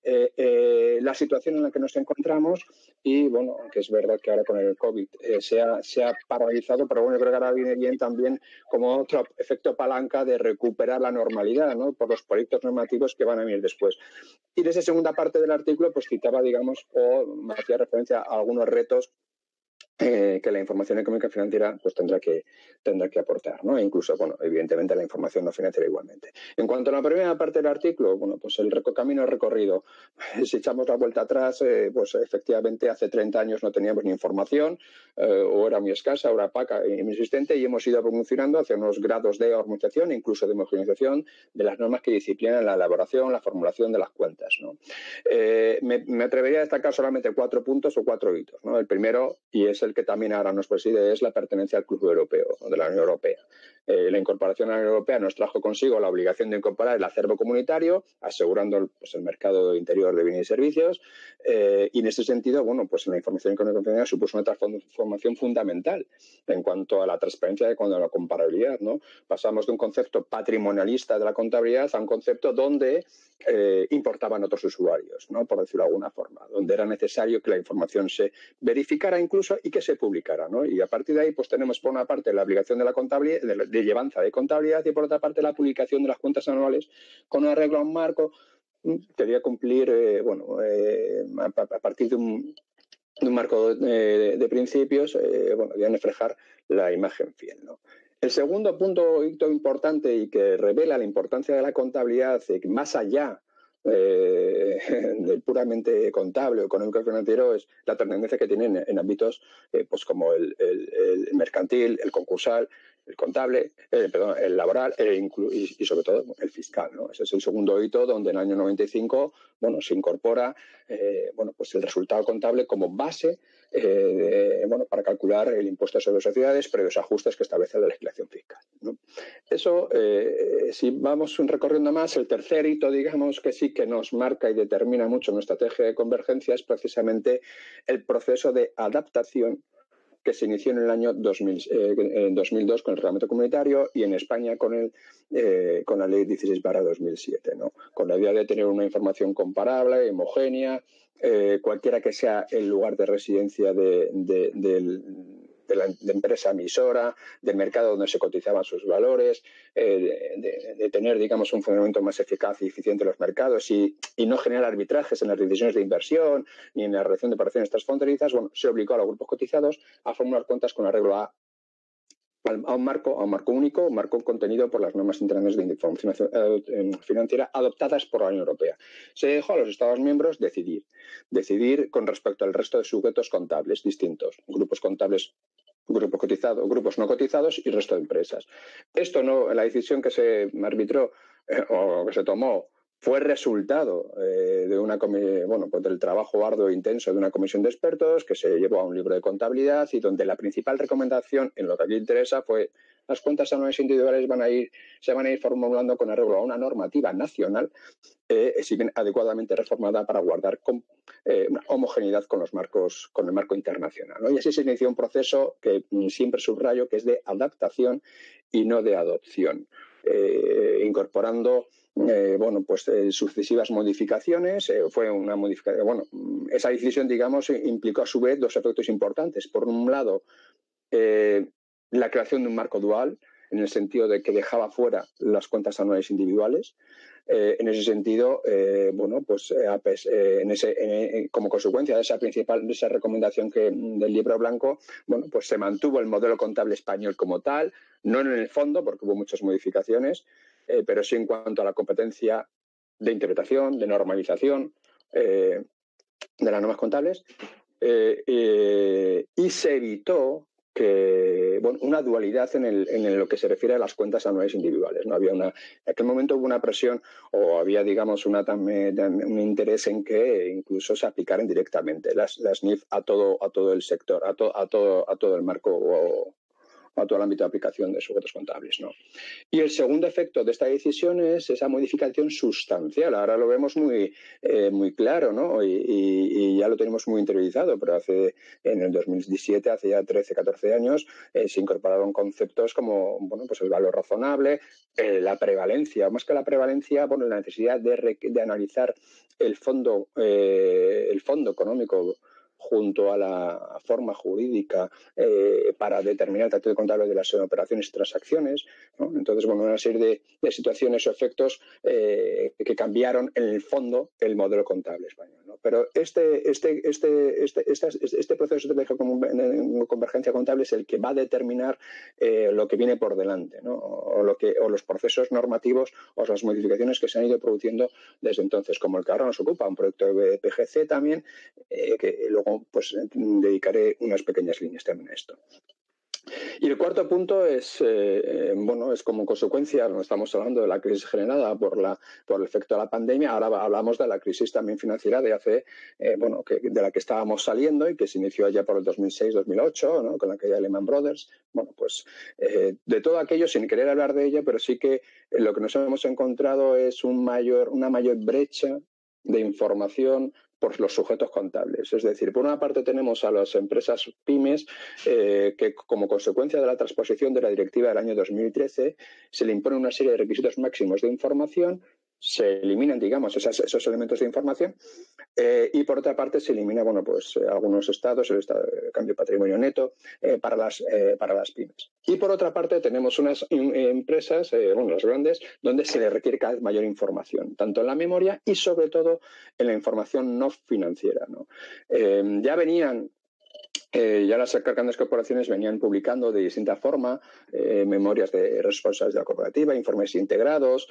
La situación en la que nos encontramos y, que es verdad que ahora con el COVID se ha paralizado, pero yo creo que ahora viene bien también como otro efecto palanca de recuperar la normalidad, ¿no? Por los proyectos normativos que van a venir después. Y de esa segunda parte del artículo, pues citaba, digamos, o me hacía referencia a algunos retos que la información económica financiera pues tendrá que aportar, ¿no? E incluso, evidentemente la información no financiera igualmente. En cuanto a la primera parte del artículo, pues el camino recorrido, si echamos la vuelta atrás, pues efectivamente hace 30 años no teníamos ni información, o era muy escasa, o era opaca, inexistente, y hemos ido evolucionando hacia unos grados de armonización, incluso de homogeneización de las normas que disciplinan la elaboración, la formulación de las cuentas, ¿no? Me atrevería a destacar solamente 4 puntos o 4 hitos, ¿no? El primero, y es el que también ahora nos preside, es la pertenencia al Club Europeo, de la Unión Europea. La incorporación a la Unión Europea nos trajo consigo la obligación de incorporar el acervo comunitario, asegurando el mercado interior de bienes y servicios, y en este sentido, la información económica supuso una transformación fundamental en cuanto a la transparencia y a la comparabilidad, ¿no? Pasamos de un concepto patrimonialista de la contabilidad a un concepto donde importaban otros usuarios, ¿no? Por decirlo de alguna forma, donde era necesario que la información se verificara incluso y que se publicara, ¿no? Y a partir de ahí pues tenemos por una parte la obligación de la contabilidad, de llevanza de contabilidad, y por otra parte la publicación de las cuentas anuales con un arreglo a un marco que debía cumplir a partir de un marco de principios, debían reflejar la imagen fiel, ¿no? El segundo punto importante y que revela la importancia de la contabilidad, más allá del puramente contable o económico financiero, es la trascendencia que tienen en ámbitos como el mercantil, el concursal, el contable, el laboral y sobre todo el fiscal, ¿no? Ese es el segundo hito donde en el año 95 se incorpora el resultado contable como base para calcular el impuesto sobre sociedades previos ajustes que establece la legislación fiscal, ¿no? Eso, si vamos recorriendo más, el tercer hito, digamos, que sí que nos marca y determina mucho nuestra estrategia de convergencia es precisamente el proceso de adaptación que se inició en el año 2002 con el reglamento comunitario y en España con la ley 16/2007, ¿no? Con la idea de tener una información comparable, homogénea, cualquiera que sea el lugar de residencia del la empresa emisora, del mercado donde se cotizaban sus valores, de tener, digamos, un funcionamiento más eficaz y eficiente en los mercados y no generar arbitrajes en las decisiones de inversión ni en la realización de operaciones transfronterizas, bueno, se obligó a los grupos cotizados a formular cuentas con arreglo a un marco único, un marco contenido por las normas internacionales de información financiera adoptadas por la Unión Europea. Se dejó a los Estados miembros decidir con respecto al resto de sujetos contables distintos, grupos contables, grupos cotizados, grupos no cotizados y resto de empresas. Esto no, la decisión que se arbitró o que se tomó fue resultado del trabajo arduo e intenso de una comisión de expertos que se llevó a un libro de contabilidad y donde la principal recomendación en lo que aquí interesa fue las cuentas anuales individuales se van a ir formulando con arreglo a una normativa nacional, si bien adecuadamente reformada para guardar una homogeneidad con el marco internacional, ¿no? Y así se inició un proceso que siempre subrayo que es de adaptación y no de adopción, incorporando sucesivas modificaciones. Fue una modificación. Esa decisión, digamos, implicó a su vez dos efectos importantes. Por un lado, la creación de un marco dual, en el sentido de que dejaba fuera las cuentas anuales individuales. En ese sentido, como consecuencia de esa recomendación del libro blanco, pues se mantuvo el modelo contable español como tal, no en el fondo, porque hubo muchas modificaciones, pero sí en cuanto a la competencia de interpretación, de normalización de las normas contables, y se evitó una dualidad en lo que se refiere a las cuentas anuales individuales. No había en aquel momento hubo una presión o había, digamos, un interés en que incluso se aplicaran directamente las NIF a todo el sector, a todo el marco a todo el ámbito de aplicación de sujetos contables, ¿no? Y el segundo efecto de esta decisión es esa modificación sustancial. Ahora lo vemos muy claro, ¿no? Y ya lo tenemos muy interiorizado, pero en el 2017, hace ya 13, 14 años, se incorporaron conceptos como el valor razonable, la prevalencia, más que la prevalencia, la necesidad de analizar el fondo económico junto a la forma jurídica para determinar el tratado contable de las operaciones y transacciones, ¿no? Entonces, una serie de situaciones o efectos que cambiaron en el fondo el modelo contable español, ¿no? Pero este proceso de convergencia contable es el que va a determinar lo que viene por delante, ¿no? o los procesos normativos o las modificaciones que se han ido produciendo desde entonces, como el que ahora nos ocupa, un proyecto de PGC también, que luego dedicaré unas pequeñas líneas también a esto. Y el cuarto punto es como consecuencia, no estamos hablando de la crisis generada por el efecto de la pandemia, ahora hablamos de la crisis también financiera de de la que estábamos saliendo y que se inició allá por el 2006-2008, ¿no? Con la caída de Lehman Brothers. De todo aquello, sin querer hablar de ello, pero sí que lo que nos hemos encontrado es una mayor brecha de información por los sujetos contables. Es decir, por una parte tenemos a las empresas pymes que como consecuencia de la transposición de la directiva del año 2013 se le impone una serie de requisitos máximos de información, se eliminan, digamos, esos elementos de información y por otra parte se elimina, algunos estados, el estado de cambio de patrimonio neto para las pymes. Y por otra parte tenemos unas empresas, las grandes, donde se les requiere cada vez mayor información, tanto en la memoria y sobre todo en la información no financiera, ¿no? Ya las grandes corporaciones venían publicando de distinta forma memorias de responsables de la corporativa, informes integrados,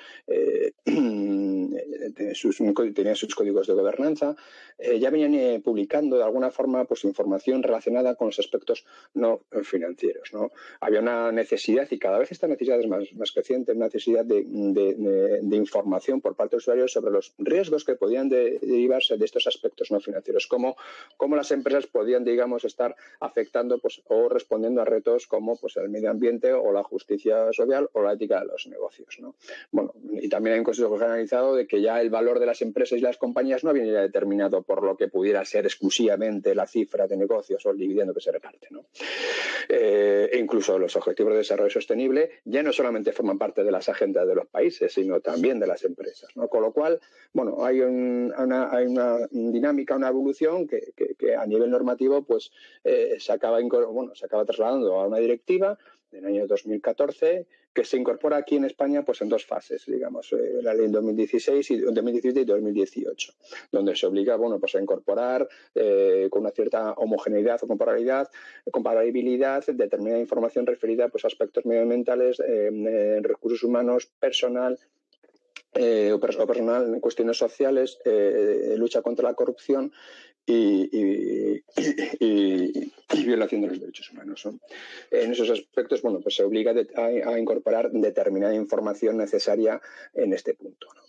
tenían sus códigos de gobernanza, ya venían publicando de alguna forma información relacionada con los aspectos no financieros, ¿no? Había una necesidad, y cada vez esta necesidad es más creciente, una necesidad de información por parte de usuarios sobre los riesgos que podían derivarse de estos aspectos no financieros, cómo las empresas podían, digamos, estar afectando o respondiendo a retos como el medio ambiente o la justicia social o la ética de los negocios, ¿no? Y también hay un consejo generalizado de de que ya el valor de las empresas y las compañías no viene determinado por lo que pudiera ser exclusivamente la cifra de negocios o el dividendo que se reparte, ¿no? Incluso los objetivos de desarrollo sostenible ya no solamente forman parte de las agendas de los países, sino también de las empresas, ¿no? Con lo cual, bueno, hay una dinámica, una evolución que a nivel normativo pues se acaba trasladando a una directiva del año 2014 que se incorpora aquí en España pues en 2 fases, digamos, la ley en 2017 y 2018, donde se obliga, bueno, pues a incorporar con una cierta homogeneidad o comparabilidad determinada información referida pues a aspectos medioambientales, recursos humanos, personal o personal en cuestiones sociales, lucha contra la corrupción y violación de los derechos humanos, ¿no? En esos aspectos, bueno, pues se obliga a incorporar determinada información necesaria en este punto, ¿no?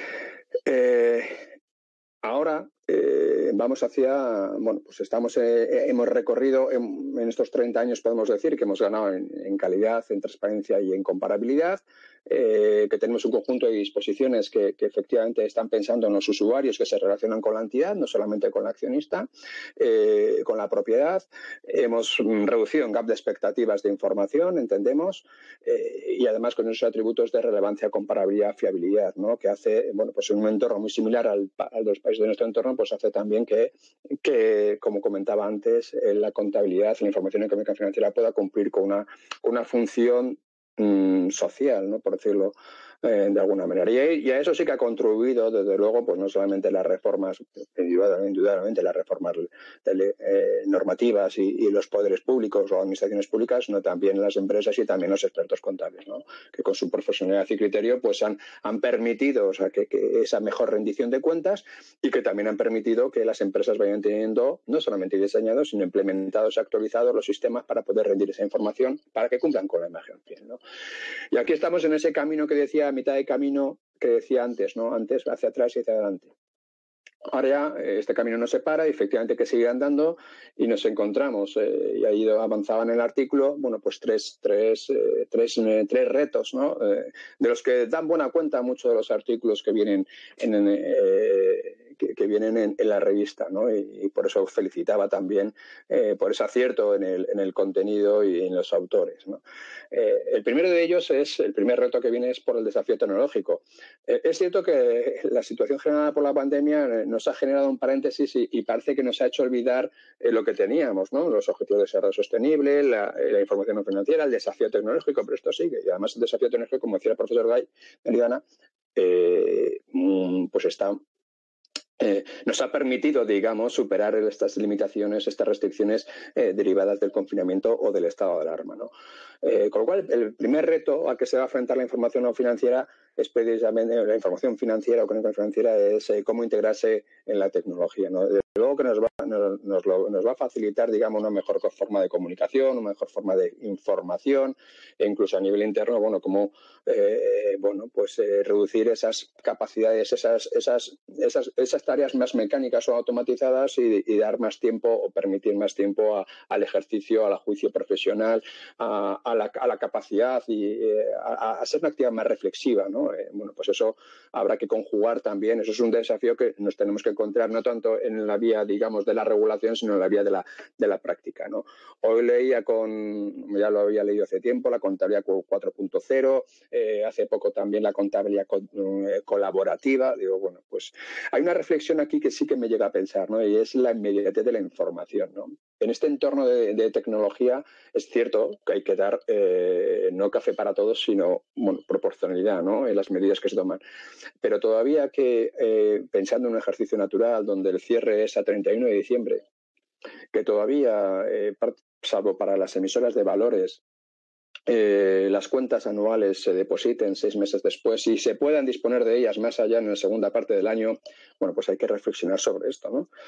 Ahora vamos hacia, bueno, pues hemos recorrido en estos 30 años, podemos decir que hemos ganado en calidad, en transparencia y en comparabilidad, que tenemos un conjunto de disposiciones que efectivamente están pensando en los usuarios que se relacionan con la entidad, no solamente con el accionista, con la propiedad. Hemos reducido el gap de expectativas de información, entendemos, y además con esos atributos de relevancia, comparabilidad, fiabilidad, ¿no? Que hace, bueno, pues en un entorno muy similar al de los países de nuestro entorno, pues hace también que como comentaba antes, la contabilidad, la información económica financiera pueda cumplir con una función social, ¿no? Por decirlo de alguna manera. Y a eso sí que ha contribuido, desde luego, pues no solamente las reformas, indudablemente las reformas normativas y los poderes públicos o administraciones públicas, sino también las empresas y también los expertos contables, ¿no? Que con su profesionalidad y criterio pues han permitido, o sea, que esa mejor rendición de cuentas, y que también han permitido que las empresas vayan teniendo no solamente diseñados, sino implementados y actualizados los sistemas para poder rendir esa información para que cumplan con la emergencia, ¿no? Y aquí estamos en ese camino que decía, a mitad de camino que decía antes, ¿no? Antes hacia atrás y hacia adelante. Ahora ya este camino nos separa y efectivamente que sigue andando y nos encontramos, y ahí avanzaba en el artículo, bueno, pues tres retos, ¿no? De los que dan buena cuenta muchos de los artículos que vienen en la revista, ¿no? Y por eso felicitaba también por ese acierto en el contenido y en los autores, ¿no? El primero de ellos el primer reto que viene es por el desafío tecnológico. Es cierto que la situación generada por la pandemia nos ha generado un paréntesis y parece que nos ha hecho olvidar lo que teníamos, ¿no? Los objetivos de desarrollo sostenible, la información no financiera, el desafío tecnológico, pero esto sigue. Y además el desafío tecnológico, como decía el profesor Gay, Meridiana, pues está... nos ha permitido, digamos, superar estas limitaciones, estas restricciones derivadas del confinamiento o del estado de alarma, ¿no? Con lo cual, el primer reto al que se va a enfrentar la información no financiera es precisamente la información financiera o económica financiera, es cómo integrarse en la tecnología, ¿no? Desde luego que nos va a facilitar, digamos, una mejor forma de comunicación, una mejor forma de información, e incluso a nivel interno, bueno, como reducir esas capacidades, esas tareas más mecánicas o automatizadas y dar más tiempo o permitir más tiempo al ejercicio, al juicio profesional, a la capacidad y a ser una actividad más reflexiva, ¿no? Bueno, pues eso habrá que conjugar también. Eso es un desafío que nos tenemos que encontrar no tanto en la vía, digamos, de la regulación, sino en la vía de la práctica, ¿no? Hoy leía ya lo había leído hace tiempo, la contabilidad 4.0, hace poco también la contabilidad colaborativa. Digo, bueno, pues hay una reflexión aquí que sí que me llega a pensar, ¿no? Y es la inmediatez de la información, ¿no? En este entorno de tecnología es cierto que hay que dar no café para todos, sino, bueno, proporcionalidad, ¿no? En las medidas que se toman. Pero todavía que pensando en un ejercicio natural donde el cierre es a 31 de diciembre, que todavía, salvo para las emisoras de valores, las cuentas anuales se depositen 6 meses después y se puedan disponer de ellas más allá en la segunda parte del año, bueno, pues hay que reflexionar sobre esto, ¿no?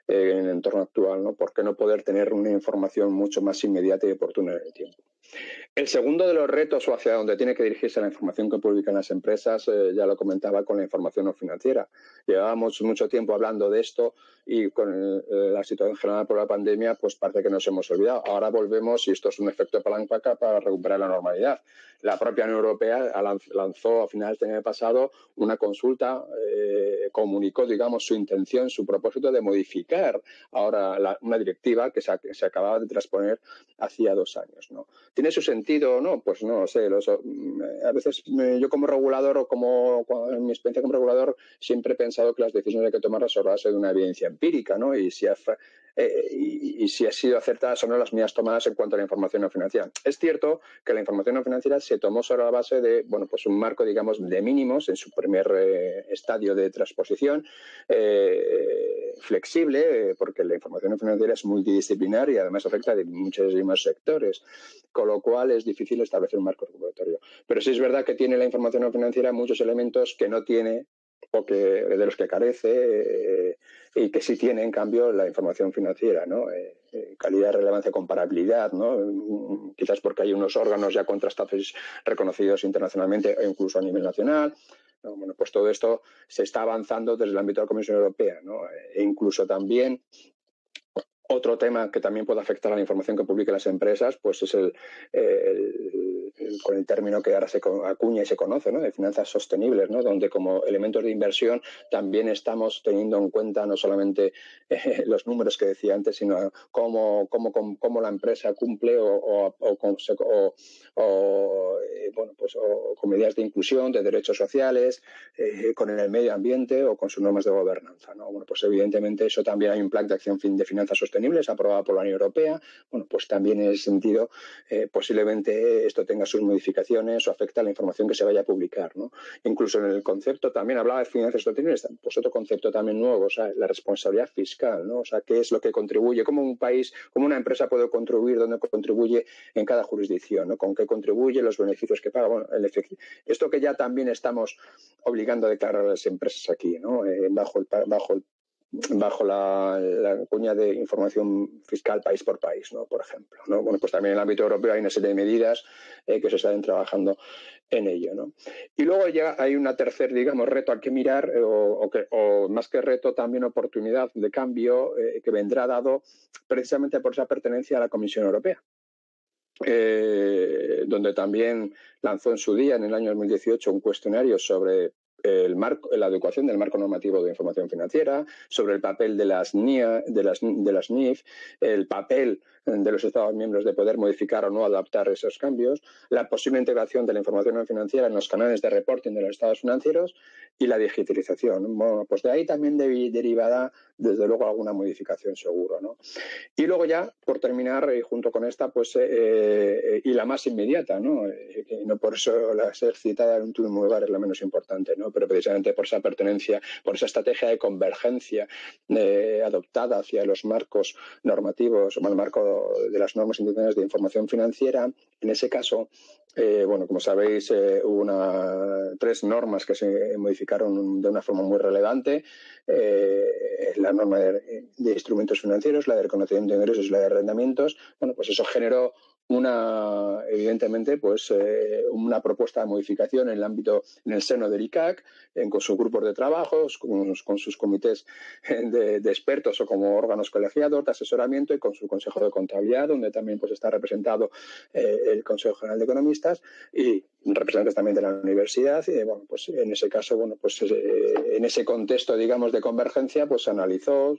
en el entorno actual, ¿no? ¿Por qué no poder tener una información mucho más inmediata y oportuna en el tiempo? El segundo de los retos o hacia donde tiene que dirigirse la información que publican las empresas, ya lo comentaba con la información no financiera. Llevábamos mucho tiempo hablando de esto y con la situación general por la pandemia, pues parece que nos hemos olvidado. Ahora volvemos y esto es un efecto palanca para recuperar la normalidad. La propia Unión Europea lanzó a finales del año pasado una consulta, comunicó, digamos, su intención, su propósito de modificar ahora una directiva que se acababa de transponer hacía 2 años, ¿no? ¿Tiene su sentido o no? Pues no lo sé. A veces yo como regulador en mi experiencia como regulador siempre he pensado que las decisiones hay que tomarlas sobre la base de una evidencia empírica, ¿no? Y si ha sido acertadas o no las medidas tomadas en cuanto a la información no financiera. Es cierto que la información no financiera se tomó sobre la base de, bueno, pues un marco, digamos, de mínimos en su primer estadio de transposición, flexible, porque la información no financiera es multidisciplinar y además afecta de muchísimos sectores, con lo cual es difícil establecer un marco regulatorio. Pero sí es verdad que tiene la información no financiera muchos elementos que no tiene o de los que carece y que sí tiene, en cambio, la información financiera, ¿no? Calidad, relevancia, comparabilidad, ¿no? Quizás porque hay unos órganos ya contrastados reconocidos internacionalmente e incluso a nivel nacional. ¿No? Bueno, pues todo esto se está avanzando desde el ámbito de la Comisión Europea, ¿no? E incluso también otro tema que también puede afectar a la información que publiquen las empresas, pues es con el término que ahora se acuña y se conoce, ¿no? De finanzas sostenibles, ¿no? Donde como elementos de inversión también estamos teniendo en cuenta no solamente los números que decía antes, sino cómo la empresa cumple con medidas de inclusión, de derechos sociales, con el medio ambiente o con sus normas de gobernanza, ¿no? Bueno, pues evidentemente eso también hay un plan de acción de finanzas sostenibles aprobado por la Unión Europea. Bueno, pues también en ese sentido posiblemente esto tenga sus modificaciones o afecta a la información que se vaya a publicar, ¿no? Incluso en el concepto, también hablaba de finanzas sostenibles, pues otro concepto también nuevo, o sea, la responsabilidad fiscal, ¿no? O sea, qué es lo que contribuye, cómo un país, cómo una empresa puede contribuir, dónde contribuye en cada jurisdicción, ¿no? Con qué contribuye, los beneficios que paga, bueno, esto que ya también estamos obligando a declarar a las empresas aquí, ¿no? Bajo la cuña de información fiscal país por país, ¿no? Por ejemplo, ¿no? Bueno, pues también en el ámbito europeo hay una serie de medidas que se están trabajando en ello, ¿no? Y luego ya hay una tercer, digamos, reto al que mirar, o más que reto, también oportunidad de cambio que vendrá dado precisamente por esa pertenencia a la Comisión Europea. Donde también lanzó en su día, en el año 2018, un cuestionario sobre la adecuación del marco normativo de información financiera, sobre el papel de las NIF, el papel de los Estados miembros de poder modificar o no adaptar esos cambios, la posible integración de la información no financiera en los canales de reporting de los estados financieros y la digitalización. Bueno, pues de ahí también derivará, desde luego, alguna modificación seguro, ¿no? Y luego ya, por terminar, junto con esta, pues y la más inmediata, ¿no? Que no por eso la ser citada en un último lugar es la menos importante, ¿no? Pero precisamente por esa pertenencia, por esa estrategia de convergencia adoptada hacia los marcos normativos, o el marco de las normas internacionales de información financiera. En ese caso, bueno, como sabéis, hubo 3 normas que se modificaron de una forma muy relevante. La norma de instrumentos financieros, la de reconocimiento de ingresos y la de arrendamientos. Bueno, pues eso generó evidentemente, pues una propuesta de modificación en el seno del ICAC, con sus grupos de trabajo, con sus comités de expertos o como órganos colegiados de asesoramiento y con su Consejo de Contabilidad, donde también pues está representado el Consejo General de Economistas y representantes también de la universidad. Y bueno, pues en ese caso, bueno, pues en ese contexto, digamos, de convergencia, pues se analizó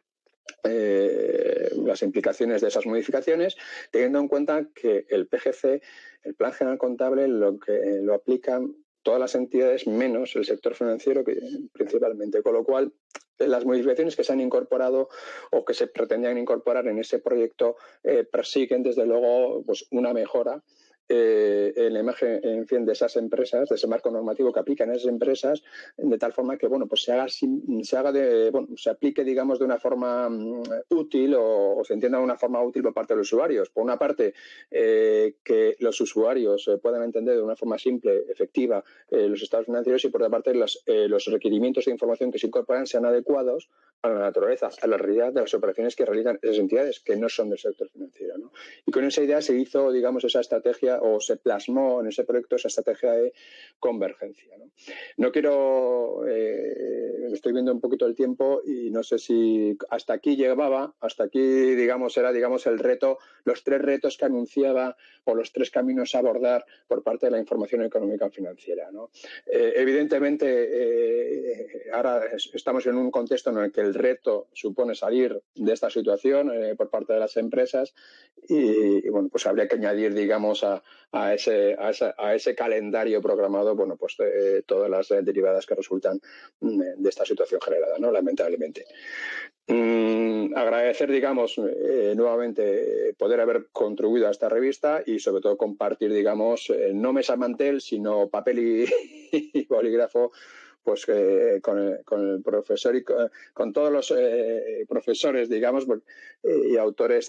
las implicaciones de esas modificaciones, teniendo en cuenta que el PGC, el Plan General Contable, lo aplican todas las entidades menos el sector financiero principalmente, con lo cual las modificaciones que se han incorporado o que se pretendían incorporar en ese proyecto persiguen desde luego pues una mejora la imagen, en fin, de esas empresas, de ese marco normativo que aplican esas empresas, de tal forma que, bueno, pues se aplique, digamos, de una forma útil o se entienda de una forma útil por parte de los usuarios. Por una parte, que los usuarios puedan entender de una forma simple, efectiva, los estados financieros, y por otra parte los requerimientos de información que se incorporan sean adecuados a la naturaleza, a la realidad de las operaciones que realizan esas entidades que no son del sector financiero, ¿no? Y con esa idea se hizo, digamos, esa estrategia, o se plasmó en ese proyecto esa estrategia de convergencia, ¿no? No quiero, estoy viendo un poquito el tiempo y no sé si hasta aquí, digamos, era, digamos, el reto, los 3 retos que anunciaba, o los 3 caminos a abordar por parte de la información económica financiera, ¿no? Evidentemente, ahora estamos en un contexto en el que el reto supone salir de esta situación por parte de las empresas y bueno, pues habría que añadir, digamos, a ese calendario programado, bueno, pues todas las derivadas que resultan de esta situación generada, ¿no? Lamentablemente. Agradecer, digamos, nuevamente poder haber contribuido a esta revista y sobre todo compartir, digamos, no mesa mantel, sino papel y bolígrafo, pues con el profesor y con todos los profesores, digamos, y autores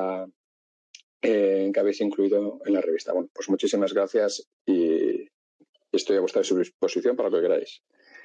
que habéis incluido en la revista. Bueno, pues muchísimas gracias y estoy a vuestra disposición para lo que queráis.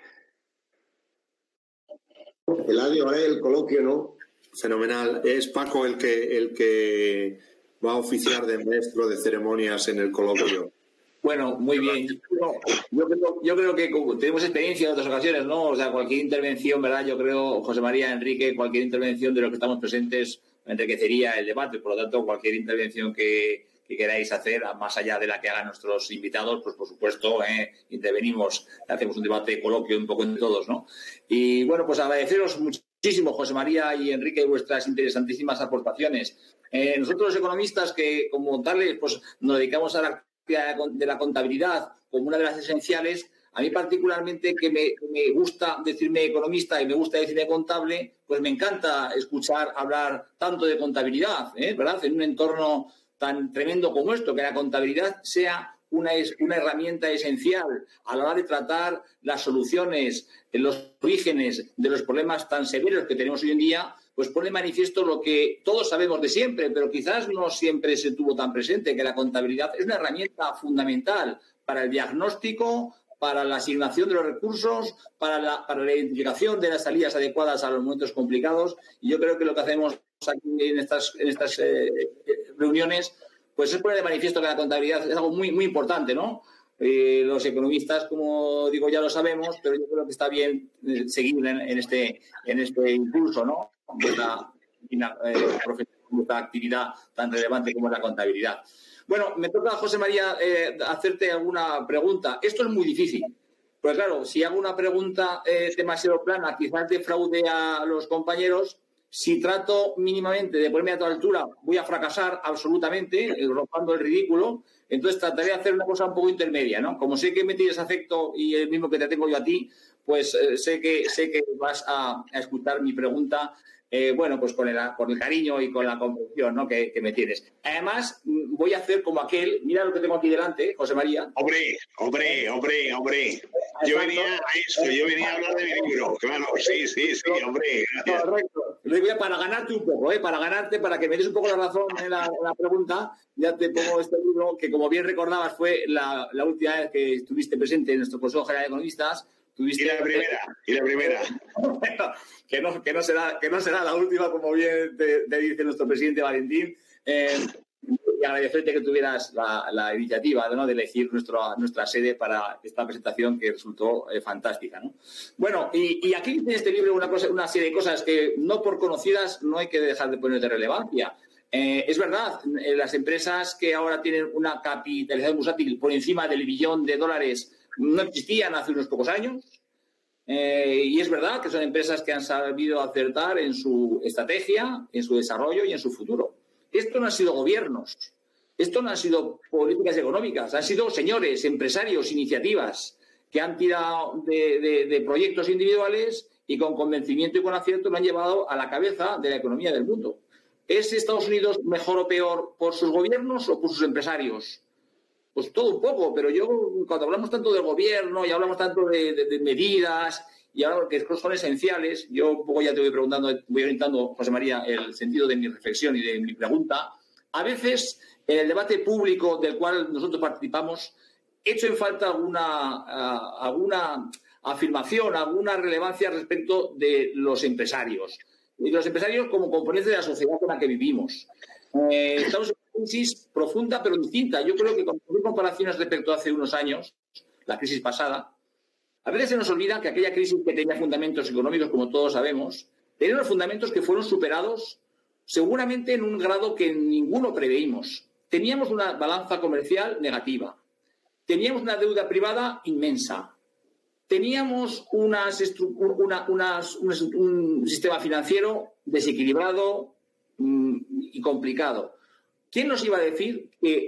Eladio, ahora el coloquio, ¿no? Fenomenal. Es Paco el que va a oficiar de maestro de ceremonias en el coloquio. Bueno, muy bien. Yo creo que tenemos experiencia en otras ocasiones, ¿no? O sea, cualquier intervención, ¿verdad? Yo creo, José María, Enrique, cualquier intervención de los que estamos presentes enriquecería el debate. Por lo tanto, cualquier intervención que queráis hacer, más allá de la que hagan nuestros invitados, pues por supuesto intervenimos, hacemos un debate, coloquio un poco entre todos, ¿no? Y bueno, pues agradeceros muchísimo, José María y Enrique, vuestras interesantísimas aportaciones. Nosotros los economistas que, como tales, pues nos dedicamos a la actividad de la contabilidad como una de las esenciales. A mí particularmente, que me gusta decirme economista y me gusta decirme contable, pues me encanta escuchar hablar tanto de contabilidad, ¿verdad? En un entorno tan tremendo como esto, que la contabilidad sea una herramienta esencial a la hora de tratar las soluciones, los orígenes de los problemas tan severos que tenemos hoy en día, pues pone manifiesto lo que todos sabemos de siempre, pero quizás no siempre se tuvo tan presente, que la contabilidad es una herramienta fundamental para el diagnóstico, para la asignación de los recursos, para la identificación de las salidas adecuadas a los momentos complicados. Y yo creo que lo que hacemos aquí en estas reuniones, pues es poner de manifiesto que la contabilidad es algo muy, muy importante, ¿no? Los economistas, como digo, ya lo sabemos, pero yo creo que está bien seguir en este impulso, ¿no? De esta actividad tan relevante como es la contabilidad. Bueno, me toca, José María, hacerte alguna pregunta. Esto es muy difícil. Pues claro, si hago una pregunta demasiado plana, quizás defraude a los compañeros. Si trato mínimamente de ponerme a tu altura, voy a fracasar absolutamente, rozando el ridículo. Entonces trataré de hacer una cosa un poco intermedia, ¿no? Como sé que me tienes afecto y el mismo que te tengo yo a ti, pues sé que vas a escuchar mi pregunta, bueno, pues con el cariño y con la comprensión, ¿no? que me tienes. Además, voy a hacer como aquel, mira lo que tengo aquí delante, José María. Hombre. Yo venía a hablar de mi libro, claro, sí, hombre, gracias. Correcto. Lo digo para ganarte un poco, para que me des un poco la razón en la pregunta, ya te pongo este libro, que como bien recordabas fue la última vez que estuviste presente en nuestro Consejo General de Economistas. Y la primera. Bueno, que no será la última, como bien te dice nuestro presidente Valentín. Y agradecerte que tuvieras la iniciativa, ¿no?, de elegir nuestra sede para esta presentación, que resultó fantástica, ¿no? Bueno, y aquí en este libro una serie de cosas que, no por conocidas, no hay que dejar de poner de relevancia. Es verdad, las empresas que ahora tienen una capitalización bursátil por encima del $1 billón no existían hace unos pocos años. Y es verdad que son empresas que han sabido acertar en su estrategia, en su desarrollo y en su futuro. Esto no han sido gobiernos, esto no han sido políticas económicas, han sido señores, empresarios, iniciativas que han tirado de proyectos individuales y con convencimiento y con acierto lo han llevado a la cabeza de la economía del mundo. ¿Es Estados Unidos mejor o peor por sus gobiernos o por sus empresarios? Pues todo un poco, pero yo cuando hablamos tanto del gobierno y hablamos tanto de medidas y ahora que son esenciales, yo un poco ya te voy preguntando, voy orientando, José María, el sentido de mi reflexión y de mi pregunta. A veces, en el debate público del cual nosotros participamos, echo en falta alguna afirmación, alguna relevancia respecto de los empresarios. Y los empresarios como componente de la sociedad con la que vivimos. Estamos en una crisis profunda pero distinta. Yo creo que cuando hay comparaciones respecto a hace unos años, la crisis pasada, a veces se nos olvida que aquella crisis que tenía fundamentos económicos, como todos sabemos, tenía unos fundamentos que fueron superados seguramente en un grado que ninguno preveímos. Teníamos una balanza comercial negativa. Teníamos una deuda privada inmensa. Teníamos un sistema financiero desequilibrado y complicado. ¿Quién nos iba a decir que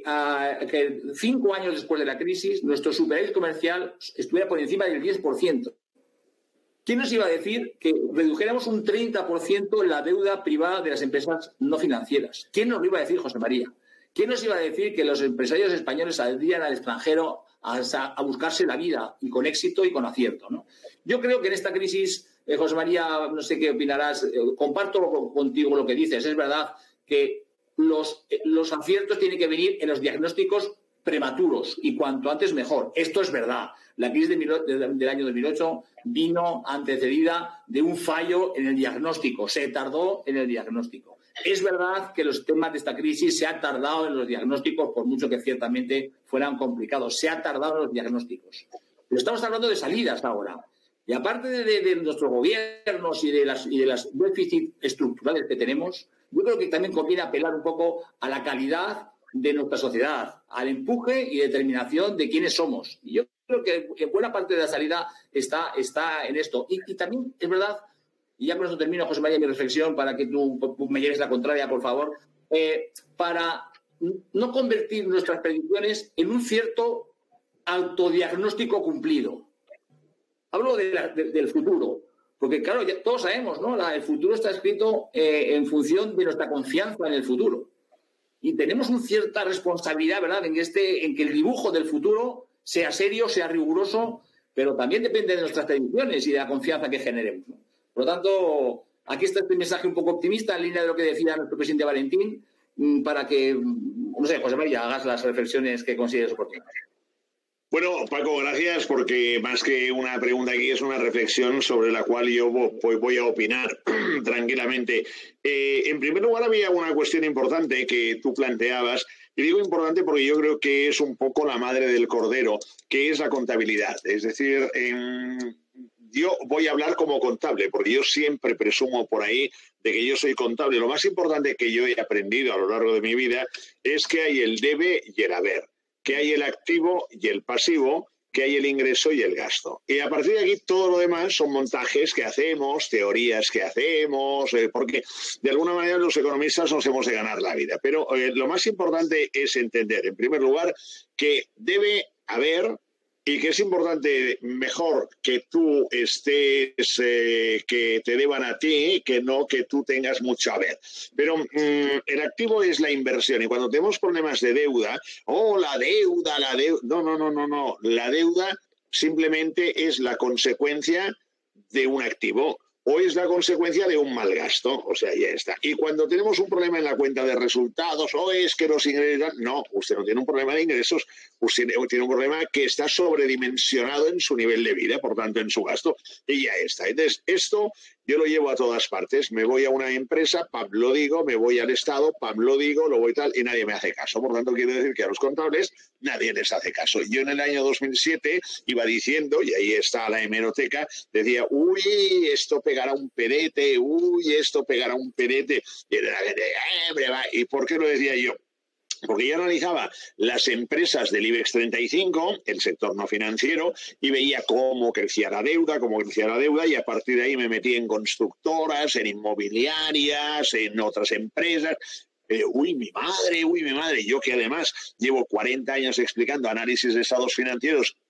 5 años después de la crisis nuestro superávit comercial estuviera por encima del 10%? ¿Quién nos iba a decir que redujéramos un 30% en la deuda privada de las empresas no financieras? ¿Quién nos lo iba a decir, José María? ¿Quién nos iba a decir que los empresarios españoles saldrían al extranjero a buscarse la vida y con éxito y con acierto, ¿no? Yo creo que en esta crisis, José María, no sé qué opinarás, comparto contigo lo que dices. Es verdad que los aciertos tienen que venir en los diagnósticos prematuros y cuanto antes mejor. Esto es verdad. La crisis del año 2008 vino antecedida de un fallo en el diagnóstico. Se tardó en el diagnóstico. Es verdad que los temas de esta crisis se ha tardado en los diagnósticos, por mucho que ciertamente fueran complicados. Se ha tardado en los diagnósticos. Pero estamos hablando de salidas ahora. Y aparte de nuestros gobiernos y de las déficits estructurales que tenemos, yo creo que también conviene apelar un poco a la calidad de nuestra sociedad, al empuje y determinación de quiénes somos. Y yo creo que buena parte de la salida está en esto. Y también es verdad, y ya con eso termino, José María, mi reflexión, para que tú me lleves la contraria, por favor, para no convertir nuestras predicciones en un cierto autodiagnóstico cumplido. Hablo del futuro, porque claro, ya todos sabemos, ¿no? El futuro está escrito en función de nuestra confianza en el futuro. Y tenemos una cierta responsabilidad, ¿verdad?, en que el dibujo del futuro sea serio, sea riguroso, pero también depende de nuestras predicciones y de la confianza que generemos, ¿no? Por lo tanto, aquí está este mensaje un poco optimista, en línea de lo que decía nuestro presidente Valentín, para que, no sé, José María, hagas las reflexiones que consideres oportunas. Bueno, Paco, gracias, porque más que una pregunta aquí es una reflexión sobre la cual yo voy a opinar tranquilamente. En primer lugar, había una cuestión importante que tú planteabas, y digo importante porque yo creo que es un poco la madre del cordero, que es la contabilidad. Es decir, yo voy a hablar como contable, porque yo siempre presumo por ahí de que yo soy contable. Lo más importante que yo he aprendido a lo largo de mi vida es que hay el debe y el haber, que hay el activo y el pasivo, que hay el ingreso y el gasto. Y a partir de aquí todo lo demás son montajes que hacemos, teorías que hacemos, porque de alguna manera los economistas nos hemos de ganar la vida. Pero lo más importante es entender, en primer lugar, que debe haber y que es importante mejor que tú estés, que te deban a ti, que no que tú tengas mucho haber. Pero el activo es la inversión y cuando tenemos problemas de deuda, la deuda, no. La deuda simplemente es la consecuencia de un activo o es la consecuencia de un mal gasto, o sea, ya está. Y cuando tenemos un problema en la cuenta de resultados, es que los ingresos... No, usted no tiene un problema de ingresos, usted tiene un problema que está sobredimensionado en su nivel de vida, por tanto, en su gasto, y ya está. Entonces, esto yo lo llevo a todas partes. Me voy a una empresa, pam, lo digo, me voy al Estado, pam, lo digo, lo voy tal, y nadie me hace caso. Por tanto, quiero decir que a los contables nadie les hace caso. Yo en el año 2007 iba diciendo, y ahí está la hemeroteca, decía, esto pegará un perete, esto pegará un perete. ¿Y por qué lo decía yo? Porque yo analizaba las empresas del IBEX 35, el sector no financiero, y veía cómo crecía la deuda, y a partir de ahí me metí en constructoras, en inmobiliarias, en otras empresas. Mi madre, yo que además llevo 40 años explicando análisis de estados financieros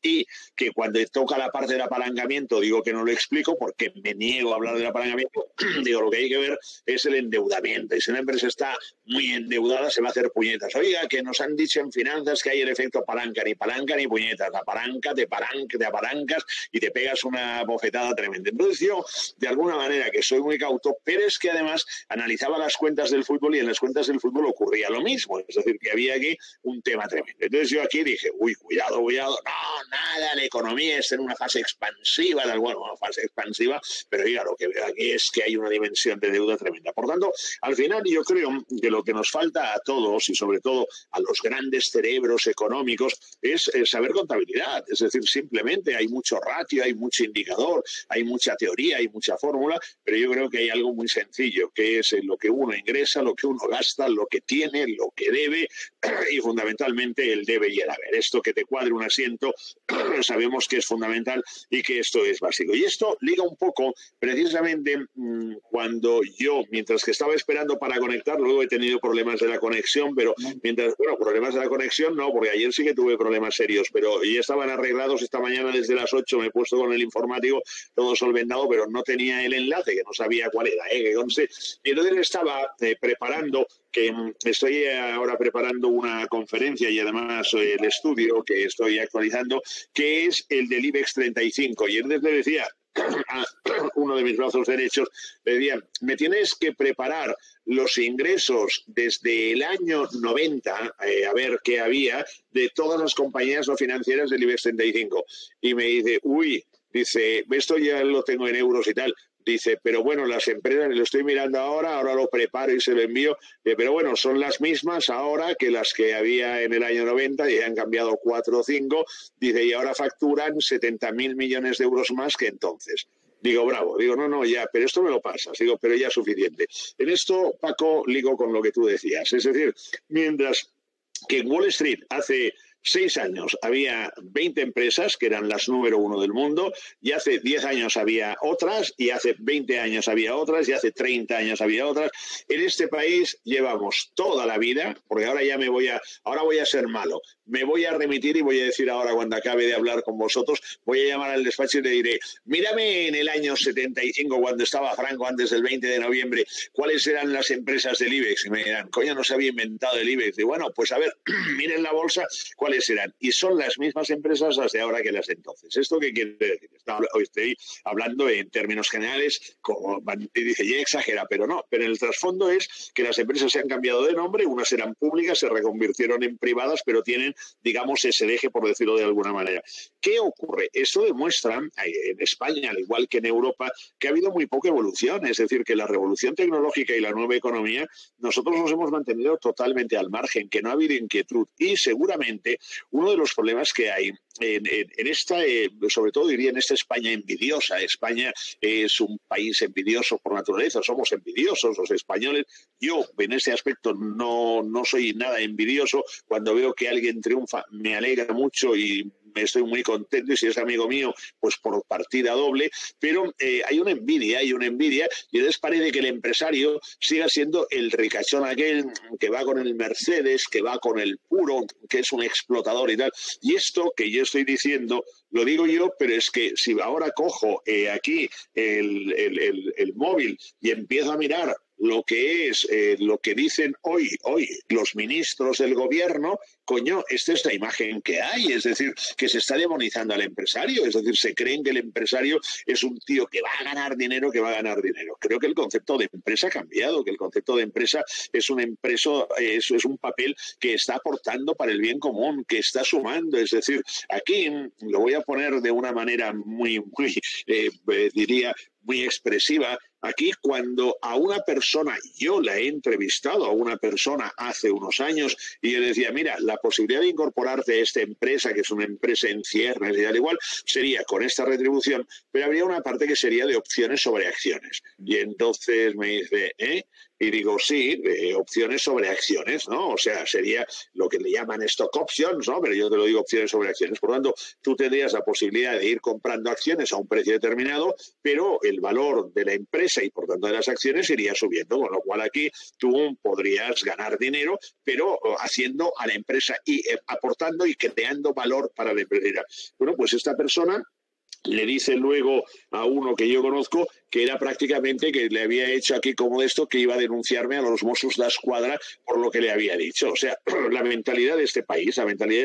y que cuando toca la parte del apalancamiento digo que no lo explico porque me niego a hablar del apalancamiento. Digo, lo que hay que ver es el endeudamiento. Y si una empresa está muy endeudada se va a hacer puñetas. Oiga, que nos han dicho en finanzas que hay el efecto palanca, ni palanca ni puñetas. La palanca, te apalancas y te pegas una bofetada tremenda. Entonces yo, de alguna manera, que soy muy cauto, pero es que además analizaba las cuentas del fútbol y en las cuentas del fútbol ocurría lo mismo. Es decir, que había aquí un tema tremendo. Entonces yo aquí dije, uy, cuidado, no, nada, la economía está en una fase expansiva, una fase expansiva, pero oiga, lo que veo aquí es que hay una dimensión de deuda tremenda. Por tanto, al final yo creo que lo que nos falta a todos y sobre todo a los grandes cerebros económicos es saber contabilidad. Es decir, simplemente hay mucho ratio, hay mucho indicador, hay mucha teoría, hay mucha fórmula, pero yo creo que hay algo muy sencillo, que es lo que uno ingresa, lo que uno gasta, lo que tiene, lo que debe y fundamentalmente el debe y el haber. Esto que te cuadre un asiento sabemos que es fundamental y que esto es básico. Y esto liga un poco precisamente cuando yo, mientras que estaba esperando para conectar, luego he tenido problemas de la conexión, pero problemas de la conexión no, porque ayer sí que tuve problemas serios, pero ya estaban arreglados. Esta mañana desde las 8 me he puesto con el informático todo solventado, pero no tenía el enlace, que no sabía cuál era, que conste. Y entonces estaba preparando, que estoy ahora preparando una conferencia y además el estudio que estoy actualizando, que es el del IBEX 35. Y entonces le decía a uno de mis brazos derechos, le decía, me tienes que preparar los ingresos desde el año 90, a ver qué había, de todas las compañías no financieras del IBEX 35. Y me dice, dice, esto ya lo tengo en euros y tal. Dice, pero bueno, las empresas, lo estoy mirando ahora lo preparo y se lo envío, pero bueno, son las mismas ahora que las que había en el año 90 y han cambiado 4 o 5, dice, y ahora facturan 70.000 millones de euros más que entonces. Digo, bravo, digo, no, ya, pero esto me lo pasas, digo, pero ya es suficiente. En esto, Paco, ligo con lo que tú decías, es decir, mientras que en Wall Street hace 6 años había 20 empresas que eran las número 1 del mundo, y hace 10 años había otras, y hace 20 años había otras, y hace 30 años había otras. En este país llevamos toda la vida, porque ahora ya ahora voy a ser malo, me voy a remitir y voy a decir ahora, cuando acabe de hablar con vosotros, voy a llamar al despacho y le diré, mírame en el año 75, cuando estaba Franco, antes del 20 de noviembre, cuáles eran las empresas del IBEX, y me dirán, coño, no se había inventado el IBEX. Y bueno, pues a ver, miren la bolsa, cuáles eran, y son las mismas empresas las de ahora que las de entonces. ¿Esto qué quiere decir? Estoy hablando en términos generales, como dice, ya exagera, pero no, pero el trasfondo es que las empresas se han cambiado de nombre, unas eran públicas, se reconvirtieron en privadas, pero tienen, digamos, ese eje, por decirlo de alguna manera. ¿Qué ocurre? Esto demuestra, en España, al igual que en Europa, que ha habido muy poca evolución, es decir, que la revolución tecnológica y la nueva economía, nosotros nos hemos mantenido totalmente al margen, que no ha habido inquietud, y seguramente uno de los problemas que hay en esta, sobre todo diría en esta España envidiosa. España es un país envidioso por naturaleza, somos envidiosos los españoles. Yo en ese aspecto no soy nada envidioso. Cuando veo que alguien triunfa me alegra mucho y estoy muy contento, y si es amigo mío, pues por partida doble, pero hay una envidia, y entonces parece que el empresario siga siendo el ricachón aquel que va con el Mercedes, que va con el puro, que es un explotador y tal. Y esto que yo estoy diciendo, lo digo yo, pero es que si ahora cojo aquí el móvil y empiezo a mirar lo que es lo que dicen hoy los ministros del gobierno, coño, esta es la imagen que hay, es decir, que se está demonizando al empresario, es decir, se creen que el empresario es un tío que va a ganar dinero, Creo que el concepto de empresa ha cambiado, que el concepto de empresa es es un papel que está aportando para el bien común, que está sumando, es decir, aquí lo voy a poner de una manera muy diría, muy expresiva. Aquí, cuando a una persona, yo la he entrevistado a una persona hace unos años y yo le decía, mira, la posibilidad de incorporarte a esta empresa, que es una empresa en ciernes y tal igual, sería con esta retribución, pero habría una parte que sería de opciones sobre acciones. Y entonces me dice, Y Y digo, sí, opciones sobre acciones, ¿no? O sea, sería lo que le llaman stock options, ¿no? Pero yo te lo digo, opciones sobre acciones. Por lo tanto, tú tendrías la posibilidad de ir comprando acciones a un precio determinado, pero el valor de la empresa y, por tanto, de las acciones iría subiendo, con lo cual aquí tú podrías ganar dinero, pero haciendo a la empresa y aportando y creando valor para la empresa. Bueno, pues esta persona le dice luego a uno que yo conozco que era prácticamente que le había hecho aquí como esto, que iba a denunciarme a los Mossos d'Esquadra por lo que le había dicho. O sea, la mentalidad de este país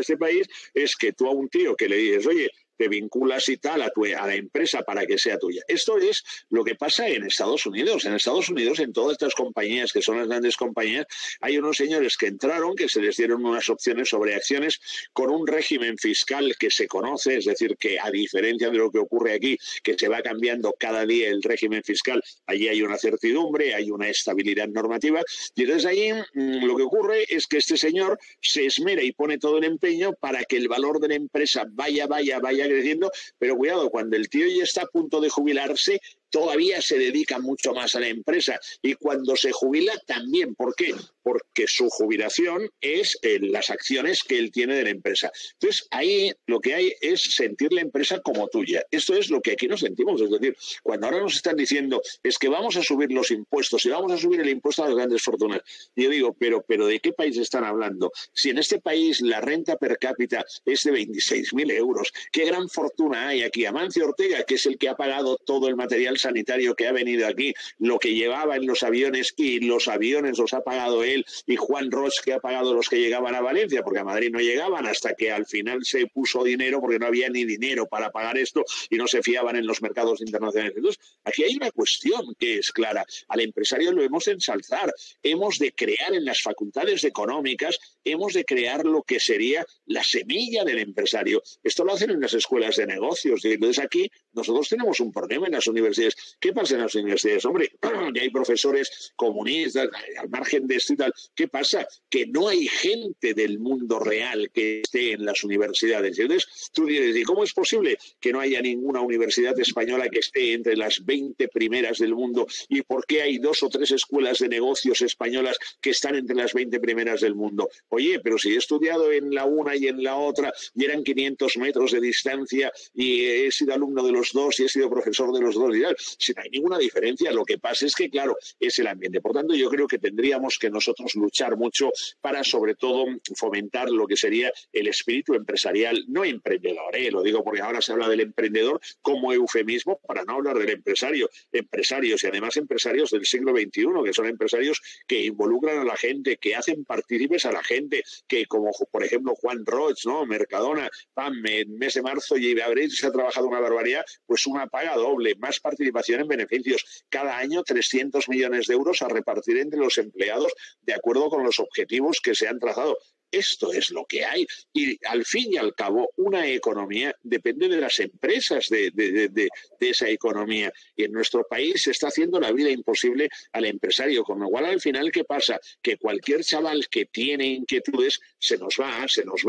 es que tú a un tío que le dices, oye, te vinculas y tal a la empresa para que sea tuya. Esto es lo que pasa en Estados Unidos. En Estados Unidos, en todas estas compañías, que son las grandes compañías, hay unos señores que entraron, que se les dieron unas opciones sobre acciones con un régimen fiscal que se conoce, es decir, que a diferencia de lo que ocurre aquí, que se va cambiando cada día el régimen fiscal, allí hay una certidumbre, hay una estabilidad normativa, y entonces ahí lo que ocurre es que este señor se esmera y pone todo el empeño para que el valor de la empresa vaya creciendo, pero cuidado, cuando el tío ya está a punto de jubilarse, todavía se dedica mucho más a la empresa, y cuando se jubila también. ¿Por qué? Porque su jubilación es las acciones que él tiene de la empresa. Entonces, ahí lo que hay es sentir la empresa como tuya. Esto es lo que aquí nos sentimos. Es decir, cuando ahora nos están diciendo es que vamos a subir los impuestos y vamos a subir el impuesto a las grandes fortunas, yo digo, pero ¿de qué país están hablando? Si en este país la renta per cápita es de 26.000 euros, ¿qué gran fortuna hay aquí? Amancio Ortega, que es el que ha pagado todo el material sanitario que ha venido aquí, lo que llevaba en los aviones, y los aviones los ha pagado él, y Juan Roig, que ha pagado los que llegaban a Valencia, porque a Madrid no llegaban, hasta que al final se puso dinero, porque no había ni dinero para pagar esto y no se fiaban en los mercados internacionales. Entonces, aquí hay una cuestión que es clara. Al empresario lo hemos de ensalzar, hemos de crear en las facultades económicas, hemos de crear lo que sería la semilla del empresario. Esto lo hacen en las escuelas de negocios, y entonces aquí nosotros tenemos un problema en las universidades. ¿Qué pasa en las universidades? Hombre, que hay profesores comunistas, al margen de esto y tal. ¿Qué pasa? Que no hay gente del mundo real que esté en las universidades. Y entonces tú dices, ¿y cómo es posible que no haya ninguna universidad española que esté entre las 20 primeras del mundo? ¿Y por qué hay 2 o 3 escuelas de negocios españolas que están entre las 20 primeras del mundo? Oye, pero si he estudiado en la una y en la otra, y eran 500 metros de distancia, y he sido alumno de los dos y he sido profesor de los dos, y tal, si no hay ninguna diferencia, lo que pasa es que, claro, es el ambiente. Por tanto, yo creo que tendríamos que nosotros luchar mucho para, sobre todo, fomentar lo que sería el espíritu empresarial, no emprendedor, lo digo porque ahora se habla del emprendedor como eufemismo para no hablar del empresario. Empresarios, y además empresarios del siglo XXI, que son empresarios que involucran a la gente, que hacen partícipes a la gente, que como, por ejemplo, Juan Roig, ¿no? Mercadona, PAM, en mes de marzo y abril se ha trabajado una barbaridad, pues una paga doble, más participación en beneficios, cada año 300 millones de euros a repartir entre los empleados de acuerdo con los objetivos que se han trazado. Esto es lo que hay. Y al fin y al cabo, una economía depende de las empresas de esa economía. Y en nuestro país se está haciendo la vida imposible al empresario. Con lo cual, al final, ¿qué pasa? Que cualquier chaval que tiene inquietudes se nos va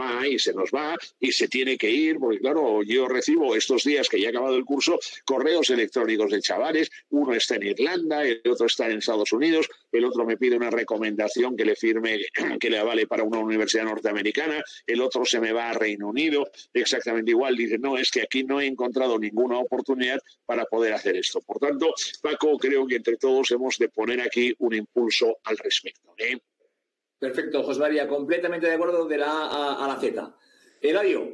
y se tiene que ir. Porque, claro, yo recibo estos días que ya ha acabado el curso correos electrónicos de chavales. Uno está en Irlanda, el otro está en Estados Unidos, el otro me pide una recomendación que le firme, que le avale para una universidad norteamericana, el otro se me va a Reino Unido, exactamente igual, dice, no, es que aquí no he encontrado ninguna oportunidad para poder hacer esto. Por tanto, Paco, creo que entre todos hemos de poner aquí un impulso al respecto. Perfecto, José María, completamente de acuerdo de la A a la Z. Eladio.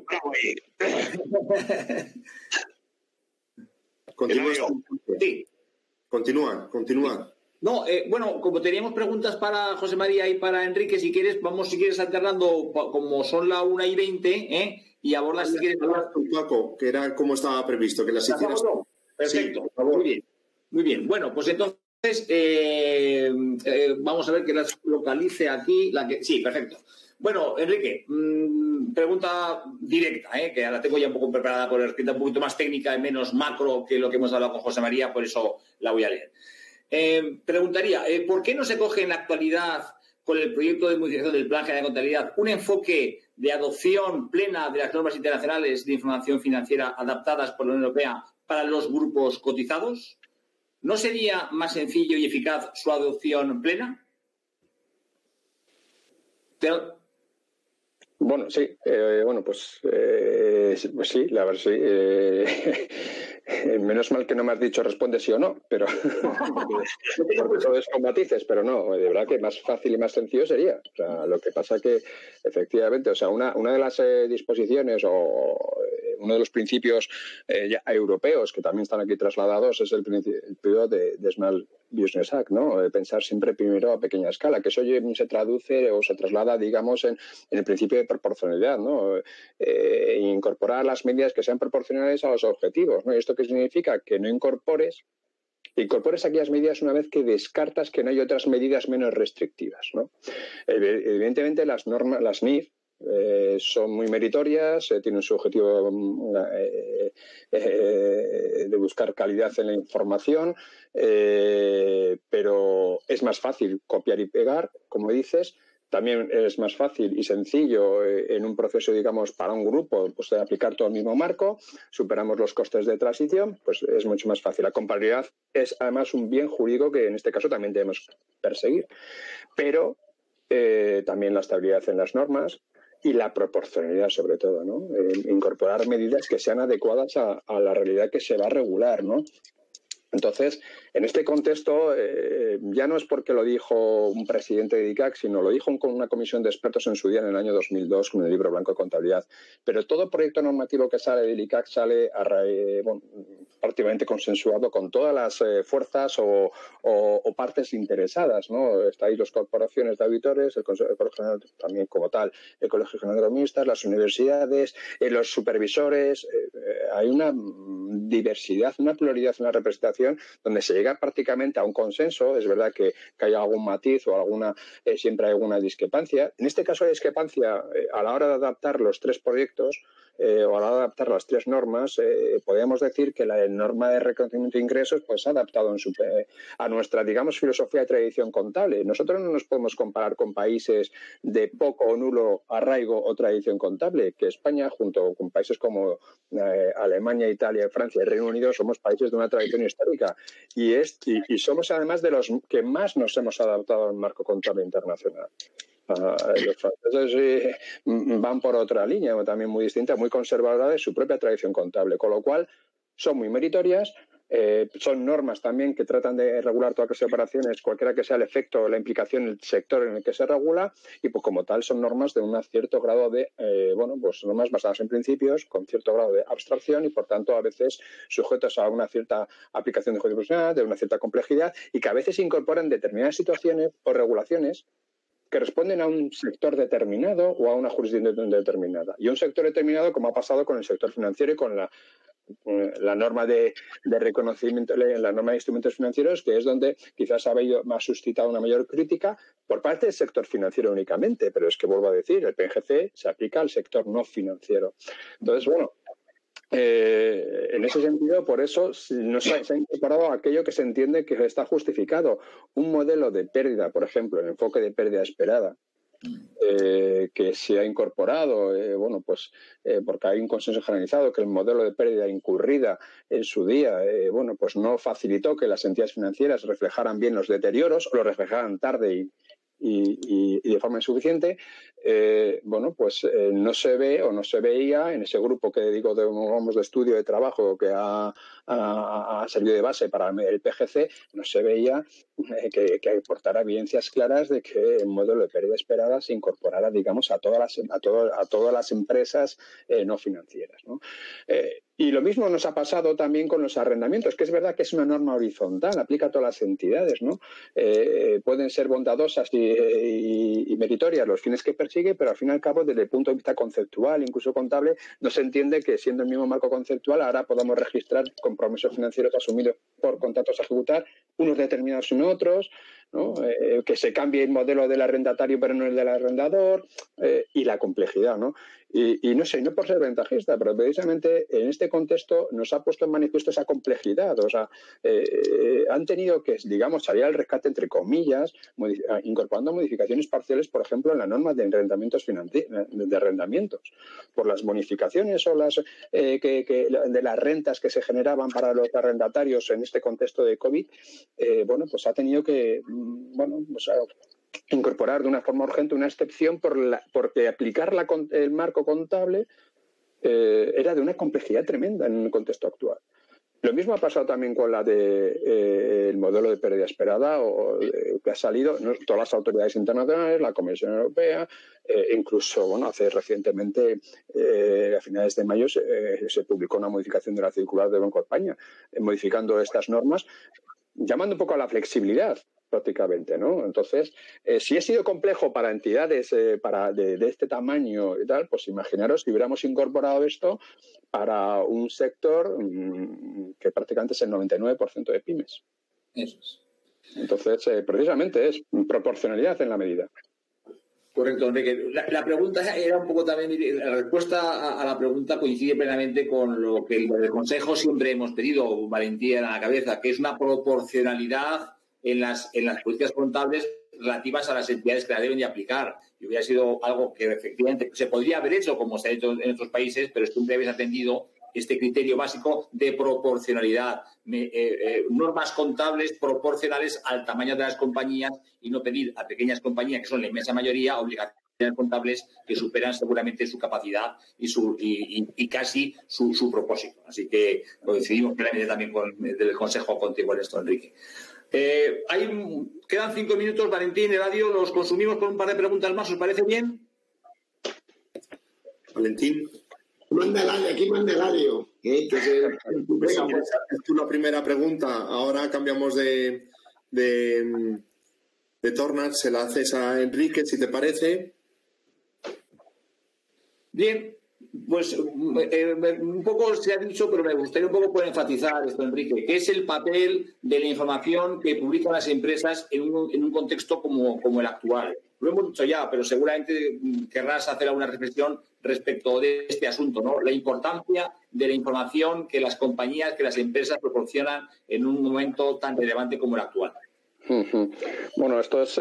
Sí. Continúa. No, bueno, como teníamos preguntas para José María y para Enrique, si quieres alternando, como son la 1:20, y abordas si quieres. Paco, que era como estaba previsto, que las hicieras. Perfecto, sí, muy bien. Bueno, pues entonces vamos a ver que las localice aquí. Sí, perfecto. Bueno, Enrique, pregunta directa, que ahora tengo ya un poco preparada con la escrita un poquito más técnica y menos macro que lo que hemos hablado con José María, por eso la voy a leer. Preguntaría, ¿por qué no se coge en la actualidad con el proyecto de modificación del Plan General de Contabilidad un enfoque de adopción plena de las normas internacionales de información financiera adaptadas por la Unión Europea para los grupos cotizados? ¿no sería más sencillo y eficaz su adopción plena? Bueno, sí, pues sí, la verdad sí. Menos mal que no me has dicho responde sí o no, pero porque todo es con matices, pero no, de verdad que más fácil y más sencillo sería. O sea, lo que pasa que efectivamente, o sea, una de las disposiciones o uno de los principios ya europeos que también están aquí trasladados es el principio de Small Business Act, ¿no? De pensar siempre primero a pequeña escala, que eso se traduce o se traslada, digamos, en el principio de proporcionalidad, ¿no? Incorporar las medidas que sean proporcionales a los objetivos, ¿no? ¿Y esto qué significa? Que no incorpores aquellas medidas una vez que descartas que no hay otras medidas menos restrictivas, ¿no? Evidentemente las normas, las NIF, son muy meritorias, tienen su objetivo de buscar calidad en la información, pero es más fácil copiar y pegar, como dices. También es más fácil y sencillo en un proceso, digamos, para un grupo, pues de aplicar todo el mismo marco, superamos los costes de transición, pues es mucho más fácil. La comparabilidad es además un bien jurídico que en este caso también debemos perseguir. Pero también la estabilidad en las normas y la proporcionalidad sobre todo, ¿no? Incorporar medidas que sean adecuadas a la realidad que se va a regular, ¿no? Entonces, en este contexto, ya no es porque lo dijo un presidente de ICAC, sino lo dijo con una comisión de expertos en su día en el año 2002 con el libro blanco de contabilidad. Pero todo proyecto normativo que sale del ICAC sale prácticamente consensuado con todas las fuerzas o partes interesadas, ¿no? Está ahí las corporaciones de auditores, el Consejo de Colegio General también como tal, el Colegio General de Economistas, las universidades, los supervisores. Hay una diversidad, una pluralidad en la representación donde se llega prácticamente a un consenso. Es verdad que hay algún matiz o siempre hay alguna discrepancia. En este caso hay discrepancia a la hora de adaptar los tres proyectos o a la hora de adaptar las tres normas. Podríamos decir que la norma de reconocimiento de ingresos pues se ha adaptado a nuestra, digamos, filosofía de tradición contable. Nosotros no nos podemos comparar con países de poco o nulo arraigo o tradición contable, que España, junto con países como Alemania, Italia, Francia y Reino Unido, somos países de una tradición histórica y somos además de los que más nos hemos adaptado al marco contable internacional. Los franceses van por otra línea también muy distinta, muy conservadora de su propia tradición contable, con lo cual son muy meritorias. Son normas también que tratan de regular todas las operaciones, cualquiera que sea el efecto o la implicación en el sector en el que se regula, y pues como tal son normas de un cierto grado de, pues normas basadas en principios, con cierto grado de abstracción y por tanto a veces sujetos a una cierta aplicación de juicio profesional, de una cierta complejidad, y que a veces incorporan determinadas situaciones o regulaciones que responden a un sector determinado o a una jurisdicción determinada. Y un sector determinado, como ha pasado con el sector financiero y con la norma de reconocimiento, la norma de instrumentos financieros, que es donde quizás ha suscitado una mayor crítica por parte del sector financiero únicamente. Pero es que vuelvo a decir, el PNGC se aplica al sector no financiero. Entonces, bueno, en ese sentido, por eso no se ha incorporado aquello que se entiende que está justificado. Un modelo de pérdida, por ejemplo, el enfoque de pérdida esperada, que se ha incorporado, porque hay un consenso generalizado que el modelo de pérdida incurrida en su día, pues no facilitó que las entidades financieras reflejaran bien los deterioros o lo reflejaran tarde y de forma insuficiente. No se ve o no se veía en ese grupo que digo de estudio de trabajo que ha servido de base para el PGC, no se veía que aportara evidencias claras de que el modelo de pérdida esperada se incorporara, digamos, a todas las empresas no financieras, ¿no? Y lo mismo nos ha pasado también con los arrendamientos, que es verdad que es una norma horizontal, aplica a todas las entidades, ¿no? Pueden ser bondadosas y meritorias los fines que persigue, pero al fin y al cabo, desde el punto de vista conceptual, incluso contable, no se entiende que siendo el mismo marco conceptual ahora podamos registrar compromisos financieros asumidos por contratos a ejecutar, unos determinados y no otros, ¿no? Que se cambie el modelo del arrendatario pero no el del arrendador, y la complejidad, ¿no? Y no sé, no por ser ventajista, pero precisamente en este contexto nos ha puesto en manifiesto esa complejidad. O sea, han tenido que, digamos, salir al rescate, entre comillas, incorporando modificaciones parciales, por ejemplo, en la norma de arrendamientos, por las bonificaciones o las de las rentas que se generaban para los arrendatarios en este contexto de COVID. Pues ha tenido que, incorporar de una forma urgente una excepción porque aplicar el marco contable era de una complejidad tremenda en el contexto actual. Lo mismo ha pasado también con la de el modelo de pérdida esperada que ha salido, ¿no? Todas las autoridades internacionales, la Comisión Europea, incluso hace recientemente, a finales de mayo, se publicó una modificación de la circular de Banco de España, modificando estas normas, llamando un poco a la flexibilidad prácticamente, ¿no? Entonces, si ha sido complejo para entidades de este tamaño y tal, pues imaginaros si hubiéramos incorporado esto para un sector que prácticamente es el 99% de pymes. Eso es. Entonces, precisamente es proporcionalidad en la medida. Correcto, Enrique. La pregunta era un poco también, la respuesta a la pregunta coincide plenamente con lo que el Consejo siempre hemos pedido, valentía en la cabeza, que es una proporcionalidad en las políticas contables relativas a las entidades que las deben de aplicar. Y hubiera sido algo que efectivamente se podría haber hecho, como se ha hecho en otros países, pero siempre habéis atendido este criterio básico de proporcionalidad. Normas contables proporcionales al tamaño de las compañías y no pedir a pequeñas compañías, que son la inmensa mayoría, obligaciones contables que superan seguramente su capacidad y casi su propósito. Así que coincidimos plenamente también con el Consejo contigo en esto, Enrique. Quedan 5 minutos, Valentín, Eladio, los consumimos con un par de preguntas más, ¿os parece bien? Valentín. Aquí manda Eladio. Es tú la primera pregunta. Ahora cambiamos de torna, se la haces a Enrique, si te parece. Bien, pues un poco se ha dicho, pero me gustaría un poco poder enfatizar esto, Enrique, que es el papel de la información que publican las empresas en un contexto como el actual. Lo hemos dicho ya, pero seguramente querrás hacer alguna reflexión respecto de este asunto, ¿no? La importancia de la información que las compañías, que las empresas proporcionan en un momento tan relevante como el actual. Bueno, esto es...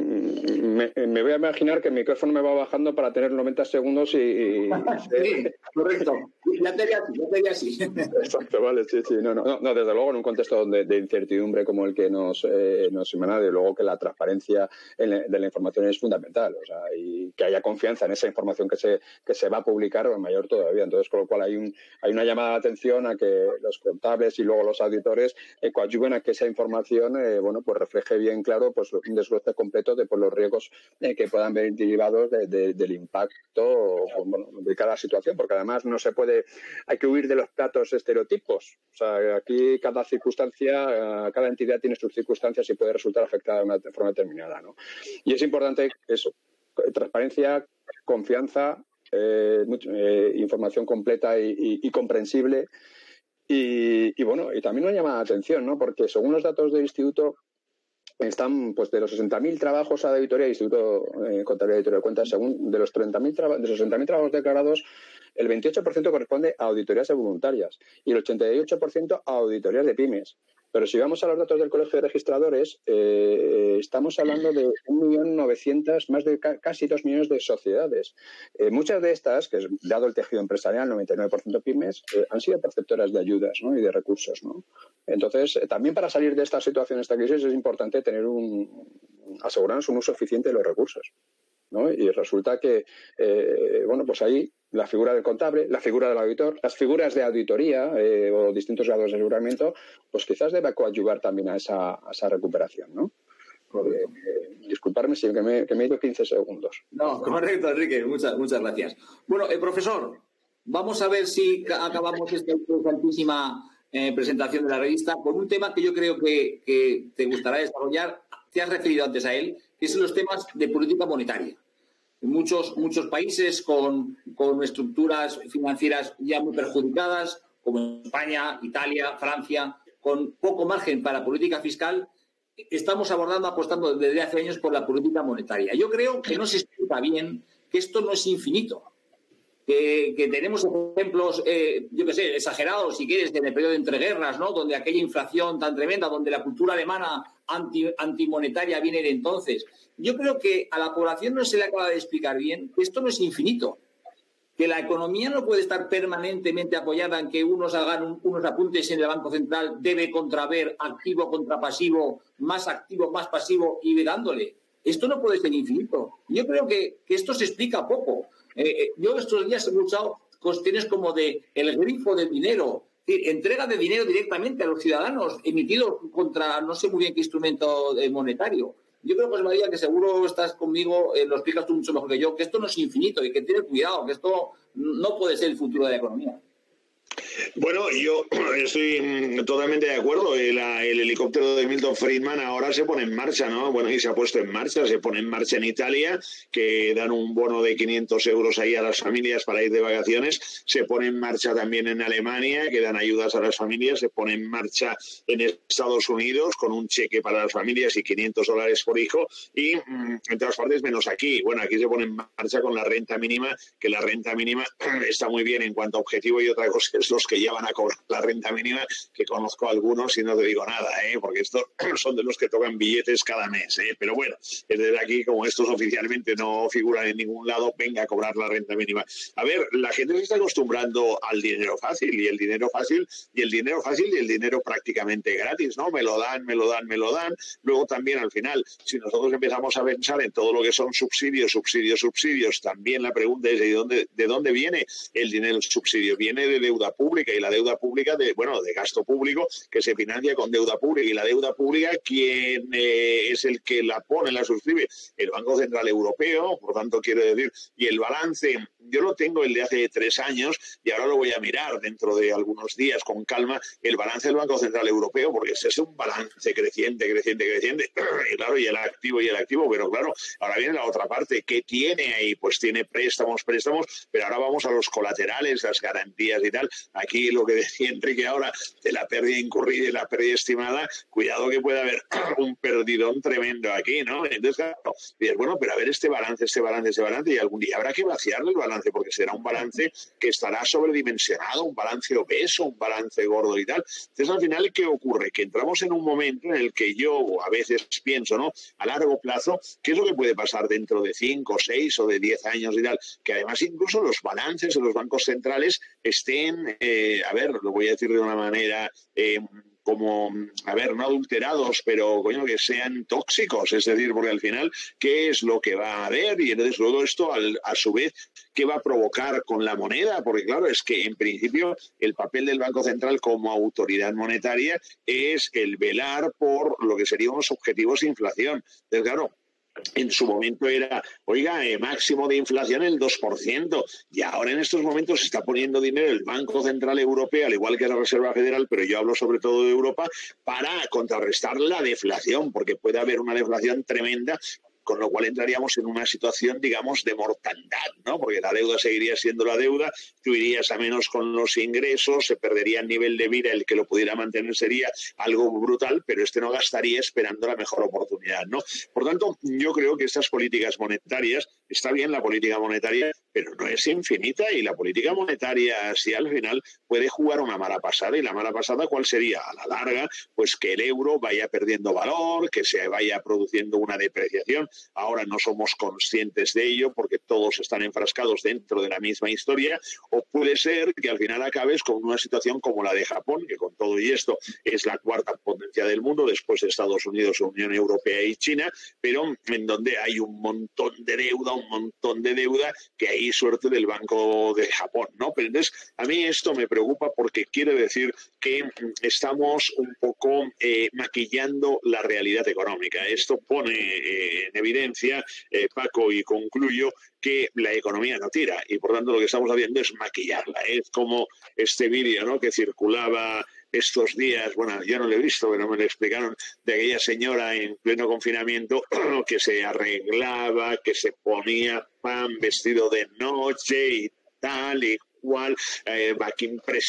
me voy a imaginar que el micrófono me va bajando para tener 90 segundos y sí, correcto. Ya te haría así. Exacto, vale, sí. No, desde luego en un contexto de incertidumbre como el que nos emana, de luego que la transparencia de la información es fundamental, o sea, y que haya confianza en esa información que se va a publicar mayor todavía. Entonces, con lo cual hay una llamada de atención a que los contables y luego los auditores coadyuven a que esa información, pues refleje bien claro pues un desglose completo de los riesgos que puedan venir derivados del impacto de cada situación, porque además hay que huir de los platos estereotipos. O sea, aquí cada circunstancia, cada entidad tiene sus circunstancias y puede resultar afectada de una forma determinada, ¿no? Y es importante eso, transparencia, confianza, información completa y comprensible. Y también una llamada de atención, ¿no? Porque según los datos del Instituto, están, pues, de los 60.000 trabajos a auditoría del Instituto Contabilidad y Auditoría de Cuentas, según de los 60.000 trabajos declarados, el 28% corresponde a auditorías de voluntarias y el 88% a auditorías de pymes. Pero si vamos a los datos del Colegio de Registradores, estamos hablando de 1.900.000, más de casi 2 millones de sociedades. Muchas de estas, que dado el tejido empresarial, 99% pymes, han sido perceptoras de ayudas, ¿no? Y de recursos, ¿no? Entonces, también para salir de esta situación, esta crisis, es importante asegurarnos un uso eficiente de los recursos, ¿no? Y resulta que, pues ahí la figura del contable, la figura del auditor, las figuras de auditoría o distintos grados de aseguramiento, pues quizás deba coadyuvar también a esa recuperación, ¿no? Disculparme si que me he ido 15 segundos. No, correcto, Enrique, muchas gracias. Bueno, profesor, vamos a ver si acabamos esta interesantísima presentación de la revista con un tema que yo creo que te gustará desarrollar. Te has referido antes a él, que son los temas de política monetaria. Muchos países con estructuras financieras ya muy perjudicadas, como España, Italia, Francia, con poco margen para política fiscal, estamos apostando desde hace años por la política monetaria. Yo creo que no se explica bien que esto no es infinito. que tenemos ejemplos, yo qué sé, exagerados, si quieres, en el periodo de entreguerras, ¿no? Donde aquella inflación tan tremenda, donde la cultura alemana antimonetaria viene de entonces. Yo creo que a la población no se le acaba de explicar bien que esto no es infinito, que la economía no puede estar permanentemente apoyada en que unos hagan unos apuntes en el Banco Central, debe contra ver, activo contra pasivo, más pasivo, y dándole. Esto no puede ser infinito. Yo creo que esto se explica poco. Yo estos días he escuchado cuestiones como de el grifo del dinero, entrega de dinero directamente a los ciudadanos, emitido contra no sé muy bien qué instrumento monetario. Yo creo, José María, que seguro estás conmigo, lo explicas tú mucho mejor que yo, que esto no es infinito y que tiene cuidado, que esto no puede ser el futuro de la economía. Bueno, yo estoy totalmente de acuerdo. El helicóptero de Milton Friedman ahora se pone en marcha, ¿no? Bueno, y se ha puesto en marcha, se pone en marcha en Italia, que dan un bono de 500 euros ahí a las familias para ir de vacaciones. Se pone en marcha también en Alemania, que dan ayudas a las familias. Se pone en marcha en Estados Unidos con un cheque para las familias y $500 por hijo. Y en todas partes menos aquí. Bueno, aquí se pone en marcha con la renta mínima, que la renta mínima está muy bien en cuanto a objetivo, y otra cosa es los que ya van a cobrar la renta mínima, que conozco algunos y no te digo nada, porque estos son de los que tocan billetes cada mes, pero bueno, desde aquí, como estos oficialmente no figuran en ningún lado, venga a cobrar la renta mínima. A ver, la gente se está acostumbrando al dinero fácil, y el dinero fácil, y el dinero prácticamente gratis, ¿no? Me lo dan. Luego también al final, si nosotros empezamos a pensar en todo lo que son subsidios, también la pregunta es ¿de dónde viene el dinero del subsidio? Viene de deuda pública, y la deuda pública de gasto público, que se financia con deuda pública, y la deuda pública, ¿quién es el que la pone, la suscribe? El Banco Central Europeo. Por tanto, quiero decir, y el balance, yo lo tengo el de hace 3 años, y ahora lo voy a mirar dentro de algunos días con calma, el balance del Banco Central Europeo, porque ese es un balance creciente, y claro, y el activo, pero claro, ahora viene la otra parte, ¿qué tiene ahí? Pues tiene préstamos, pero ahora vamos a los colaterales, las garantías y tal. Aquí lo que decía Enrique ahora de la pérdida incurrida y la pérdida estimada, cuidado que puede haber un perdidón tremendo aquí, ¿no? Entonces, claro, dices, bueno, pero a ver este balance, y algún día habrá que vaciarle el balance, porque será un balance que estará sobredimensionado, un balance obeso, un balance gordo y tal. Entonces, al final, ¿qué ocurre? Que entramos en un momento en el que yo a veces pienso, ¿no? A largo plazo, ¿qué es lo que puede pasar dentro de 5, 6 o de 10 años y tal? Que además incluso los balances de los bancos centrales estén, a ver, lo voy a decir de una manera como, a ver, no adulterados, pero coño, que sean tóxicos, es decir, porque al final, ¿qué es lo que va a haber? Y entonces todo esto, a su vez, ¿qué va a provocar con la moneda? Porque claro, es que en principio el papel del Banco Central como autoridad monetaria es el velar por lo que serían los objetivos de inflación. Entonces, claro, en su momento era, oiga, máximo de inflación el 2%, y ahora en estos momentos se está poniendo dinero el Banco Central Europeo, al igual que la Reserva Federal, pero yo hablo sobre todo de Europa, para contrarrestar la deflación, porque puede haber una deflación tremenda, con lo cual entraríamos en una situación, digamos, de mortandad, ¿no? Porque la deuda seguiría siendo la deuda, tú irías a menos con los ingresos, se perdería el nivel de vida, el que lo pudiera mantener sería algo brutal, pero no gastaría esperando la mejor oportunidad, ¿no? Por tanto, yo creo que estas políticas monetarias, está bien la política monetaria, pero no es infinita, y la política monetaria, si al final puede jugar una mala pasada, y la mala pasada, ¿cuál sería? A la larga, pues que el euro vaya perdiendo valor, que se vaya produciendo una depreciación. Ahora no somos conscientes de ello porque todos están enfrascados dentro de la misma historia, o puede ser que al final acabes con una situación como la de Japón, que con todo y esto es la 4ª potencia del mundo después de Estados Unidos, Unión Europea y China, pero en donde hay un montón de deuda, que hay suerte del Banco de Japón, ¿no? Pero entonces a mí esto me preocupa, porque quiere decir que estamos un poco maquillando la realidad económica. Esto pone en evidencia, Paco, y concluyo, que la economía no tira, y por tanto lo que estamos haciendo es maquillarla. Es como este vídeo, ¿no?, que circulaba estos días, bueno, yo no lo he visto, pero me lo explicaron, de aquella señora en pleno confinamiento que se arreglaba, que se ponía pan, vestido de noche y tal y cual, que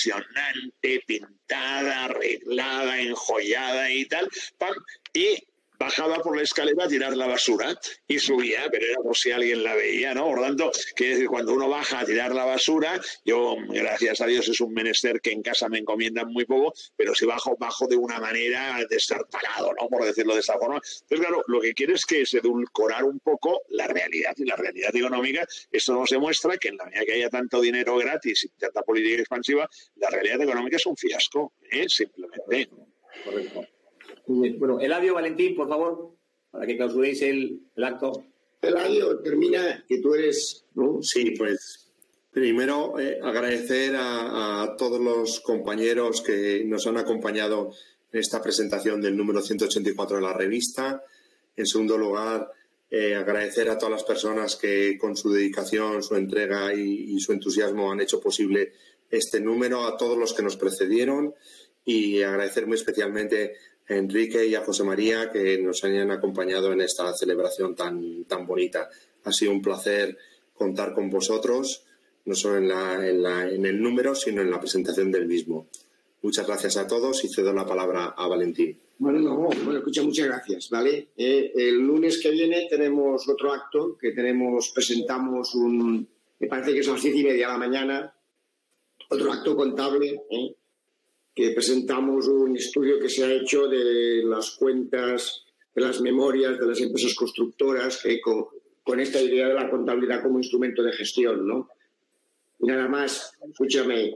impresionante, pintada, arreglada, enjollada y tal, pam, y bajaba por la escalera a tirar la basura y subía, pero era por si alguien la veía, ¿no? Por lo tanto, que cuando uno baja a tirar la basura, yo, gracias a Dios, es un menester que en casa me encomiendan muy poco, pero si bajo de una manera destartalado, ¿no? Por decirlo de esta forma. Entonces, claro, lo que quiere es que se edulcorar un poco la realidad, y la realidad económica. Esto nos demuestra que en la medida que haya tanto dinero gratis y tanta política expansiva, la realidad económica es un fiasco, simplemente. Correcto. Bueno, Eladio, Valentín, por favor, para que clausuréis el acto. Eladio, termina, que tú eres, ¿no? Sí, pues primero agradecer a todos los compañeros que nos han acompañado en esta presentación del número 184 de la revista. En segundo lugar, agradecer a todas las personas que con su dedicación, su entrega y su entusiasmo han hecho posible este número, a todos los que nos precedieron, y agradecer muy especialmente a Enrique y a José María que nos hayan acompañado en esta celebración tan bonita. Ha sido un placer contar con vosotros, no solo en el número, sino en la presentación del mismo. Muchas gracias a todos y cedo la palabra a Valentín. Bueno, escucha, muchas gracias, ¿vale? El lunes que viene tenemos otro acto que presentamos me parece que es a las 10:30 de la mañana, otro acto contable, que presentamos un estudio que se ha hecho de las cuentas, de las memorias de las empresas constructoras, con esta idea de la contabilidad como instrumento de gestión, ¿no? Y nada más, escúchame.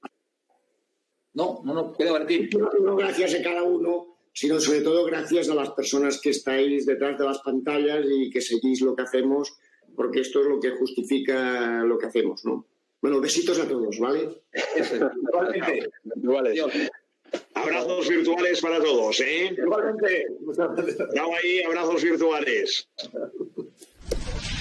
No, queda Valentín. No gracias a cada uno, sino sobre todo gracias a las personas que estáis detrás de las pantallas y que seguís lo que hacemos, porque esto es lo que justifica lo que hacemos, ¿no? Bueno, besitos a todos, ¿vale? Igualmente. Abrazos virtuales para todos, ¿eh? Igualmente. Bravo ahí, abrazos virtuales.